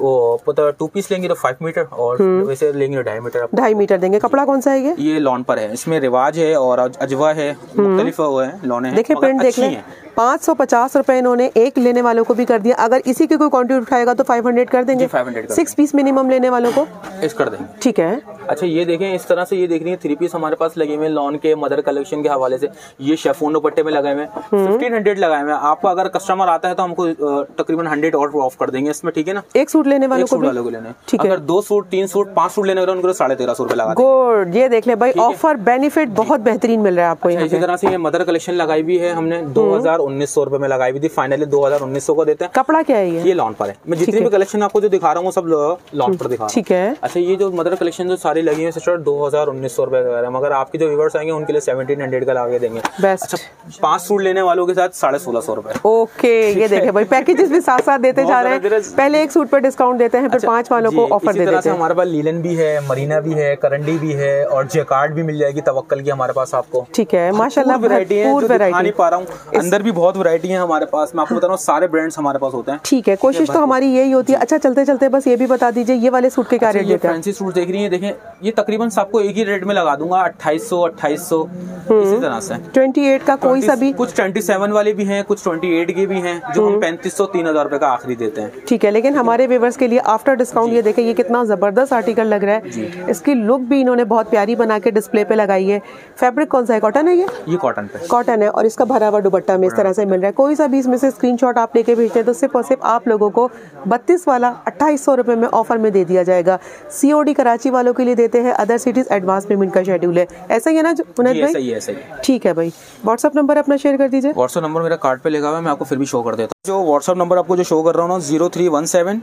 2 पीस लेंगे तो 5 मीटर, और वैसे लेंगे 2.5 मीटर। 2.5 मीटर देंगे। कपड़ा कौन सा है? ये लॉन पर है, इसमें रिवाज है और अजवा है, मुख्तलिफ लॉन है। देखिए, प्रिंट देख लें, 550 रुपए इन्होंने एक लेने वालों को भी कर दिया। अगर इसी की कोई क्वांटिटी उठाएगा तो 500 कर देंगे। 6 पीस मिनिमम लेने वालों को इस कर देंगे। ठीक है। अच्छा, ये देखें, इस तरह से ये देख रही है 3 पीस हमारे पास लगे हुए लॉन के, मदर कलेक्शन के हवाले से। ये शिफॉन दुपट्टे में लगाए हुए 1500 लगाए हुए। आपको अगर कस्टमर आता है तो हमको तकरीबन 100 और ऑफ कर देंगे इसमें, ठीक है ना। एक सूट लेने वालों को लेने, अगर 2 सूट 3 सूट 5 सूट लेने वाले उनको 1350 रुपए लगा देंगे। गुड, ये देख ले भाई, ऑफर बेनिफिट बहुत बेहतरीन मिल रहा है आपको। इसी तरह से ये मदर कलेक्शन लगाई भी है हमने, 2000-1900 रुपए में लगाई हुई थी, फाइनली 2000-1900 को देते हैं। कपड़ा क्या है ये लॉन पर है। मैं जितनी भी कलेक्शन आपको जो दिखा रहा हूँ सब लॉन पर दिखा रहा हूँ, ठीक है। अच्छा, ये जो मदर कलेक्शन जो सारी लगी है सिस्टर 2000-1900 रुपए का, मगर आपके जो व्यूअर्स आएंगे उनके लिए 1700 का लगा देंगे। अच्छा, 5 सूट लेने वालों के साथ 1650 रुपए। ओके, ये देखे भाई, पैकेजेस भी साथ साथ देते जा रहे हैं। पहले एक सूट पर डिस्काउंट देते हैं, फिर 5 वालों को ऑफर दे देते हैं। हमारे पास लीलन भी है, मरीना भी है, करंडी भी है, और जैकार्ड भी मिल जाएगी तवक्कल की हमारे पास आपको। ठीक है, माशाल्लाह वैरायटी है, नहीं पा रहा हूँ, अंदर भी बहुत वैरायटी है हमारे पास। मैं आपको बता रहा हूँ, सारे ब्रांड्स हमारे पास होते हैं। ठीक है, कोशिश तो हमारी यही होती है। अच्छा, चलते चलते बस ये भी बता दीजिए, ये वाले सूट के क्या रेट देते हैं? फैंसी सूट देख रही है, देखें, ये तकरीबन सबको एक ही रेट में लगा दूंगा, 2800 इसी तरह से। 28 का कोई सा भी, कुछ 27 वाले भी हैं, कुछ 28 के भी हैं, जो हम 3500-3000 रुपए का आखिरी देते हैं। ठीक है, लेकिन हमारे व्यूअर्स के लिए आफ्टर डिस्काउंट ये देखें, ये कितना जबरदस्त आर्टिकल लग रहा है। इसकी लुक भी इन्होंने बहुत प्यारी बना के डिस्प्ले पे लगाई है। फैब्रिक कौन सा है? कॉटन है ये कॉटन पे, कॉटन है, और इसका भरा हुआ दुपट्टा में इस तरह से मिल रहा है। कोई सा भी इसमें से स्क्रीनशॉट आप लेके भेजते हैं तो सिर्फ और सिर्फ आप लोगों को 32 वाला 2800 रुपए में ऑफर में दे दिया जाएगा। COD कराची वालों के लिए देते हैं, अदर सिटीज एडवांस पेमेंट का शेड्यूल है। ऐसा ही है ना मुनैद भाई? सही है। ठीक है भाई, व्हाट्सएप नंबर अपना शेयर कर दीजिए। व्हाट्सएप नंबर मेरा कार्ड पे लगा हुआ है, मैं आपको फिर भी शो कर देता हूँ। जो व्हाट्सएप नंबर आपको जो शो कर रहा हूँ 0317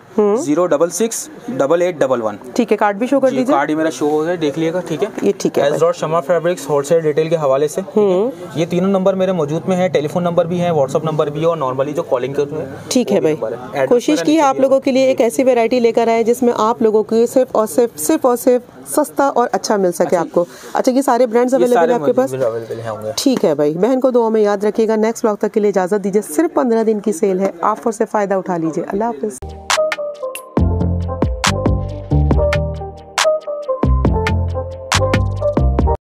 066 8811। ठीक है, कार्ड भी शो कर दीजिए। कार्ड ही मेरा शो हो गया, देख लीजिएगा। ठीक है, ये ठीक है। शमा फैब्रिक्स होलसेल डिटेल के हवाले से ये तीनों नंबर मेरे मौजूद में है, टेलीफोन नंबर भी है, व्हाट्सएप नंबर भी है, और नॉर्मली जो कॉलिंग करते हैं। ठीक है भाई, कोशिश की है आप लोगों के लिए एक ऐसी वैरायटी लेकर आए जिसमें आप लोगों को सिर्फ और सिर्फ सस्ता और अच्छा मिल सके आपको। अच्छा, ये सारे ब्रांड्स अवेलेबल है आपके पास? ठीक है भाई, बहन को दुआ में याद रखिएगा। नेक्स्ट ब्लॉग तक के लिए इजाजत दीजिए। सिर्फ 15 दिन की सेल है, ऑफर से फायदा उठा लीजिए। अल्लाह हाफिज़।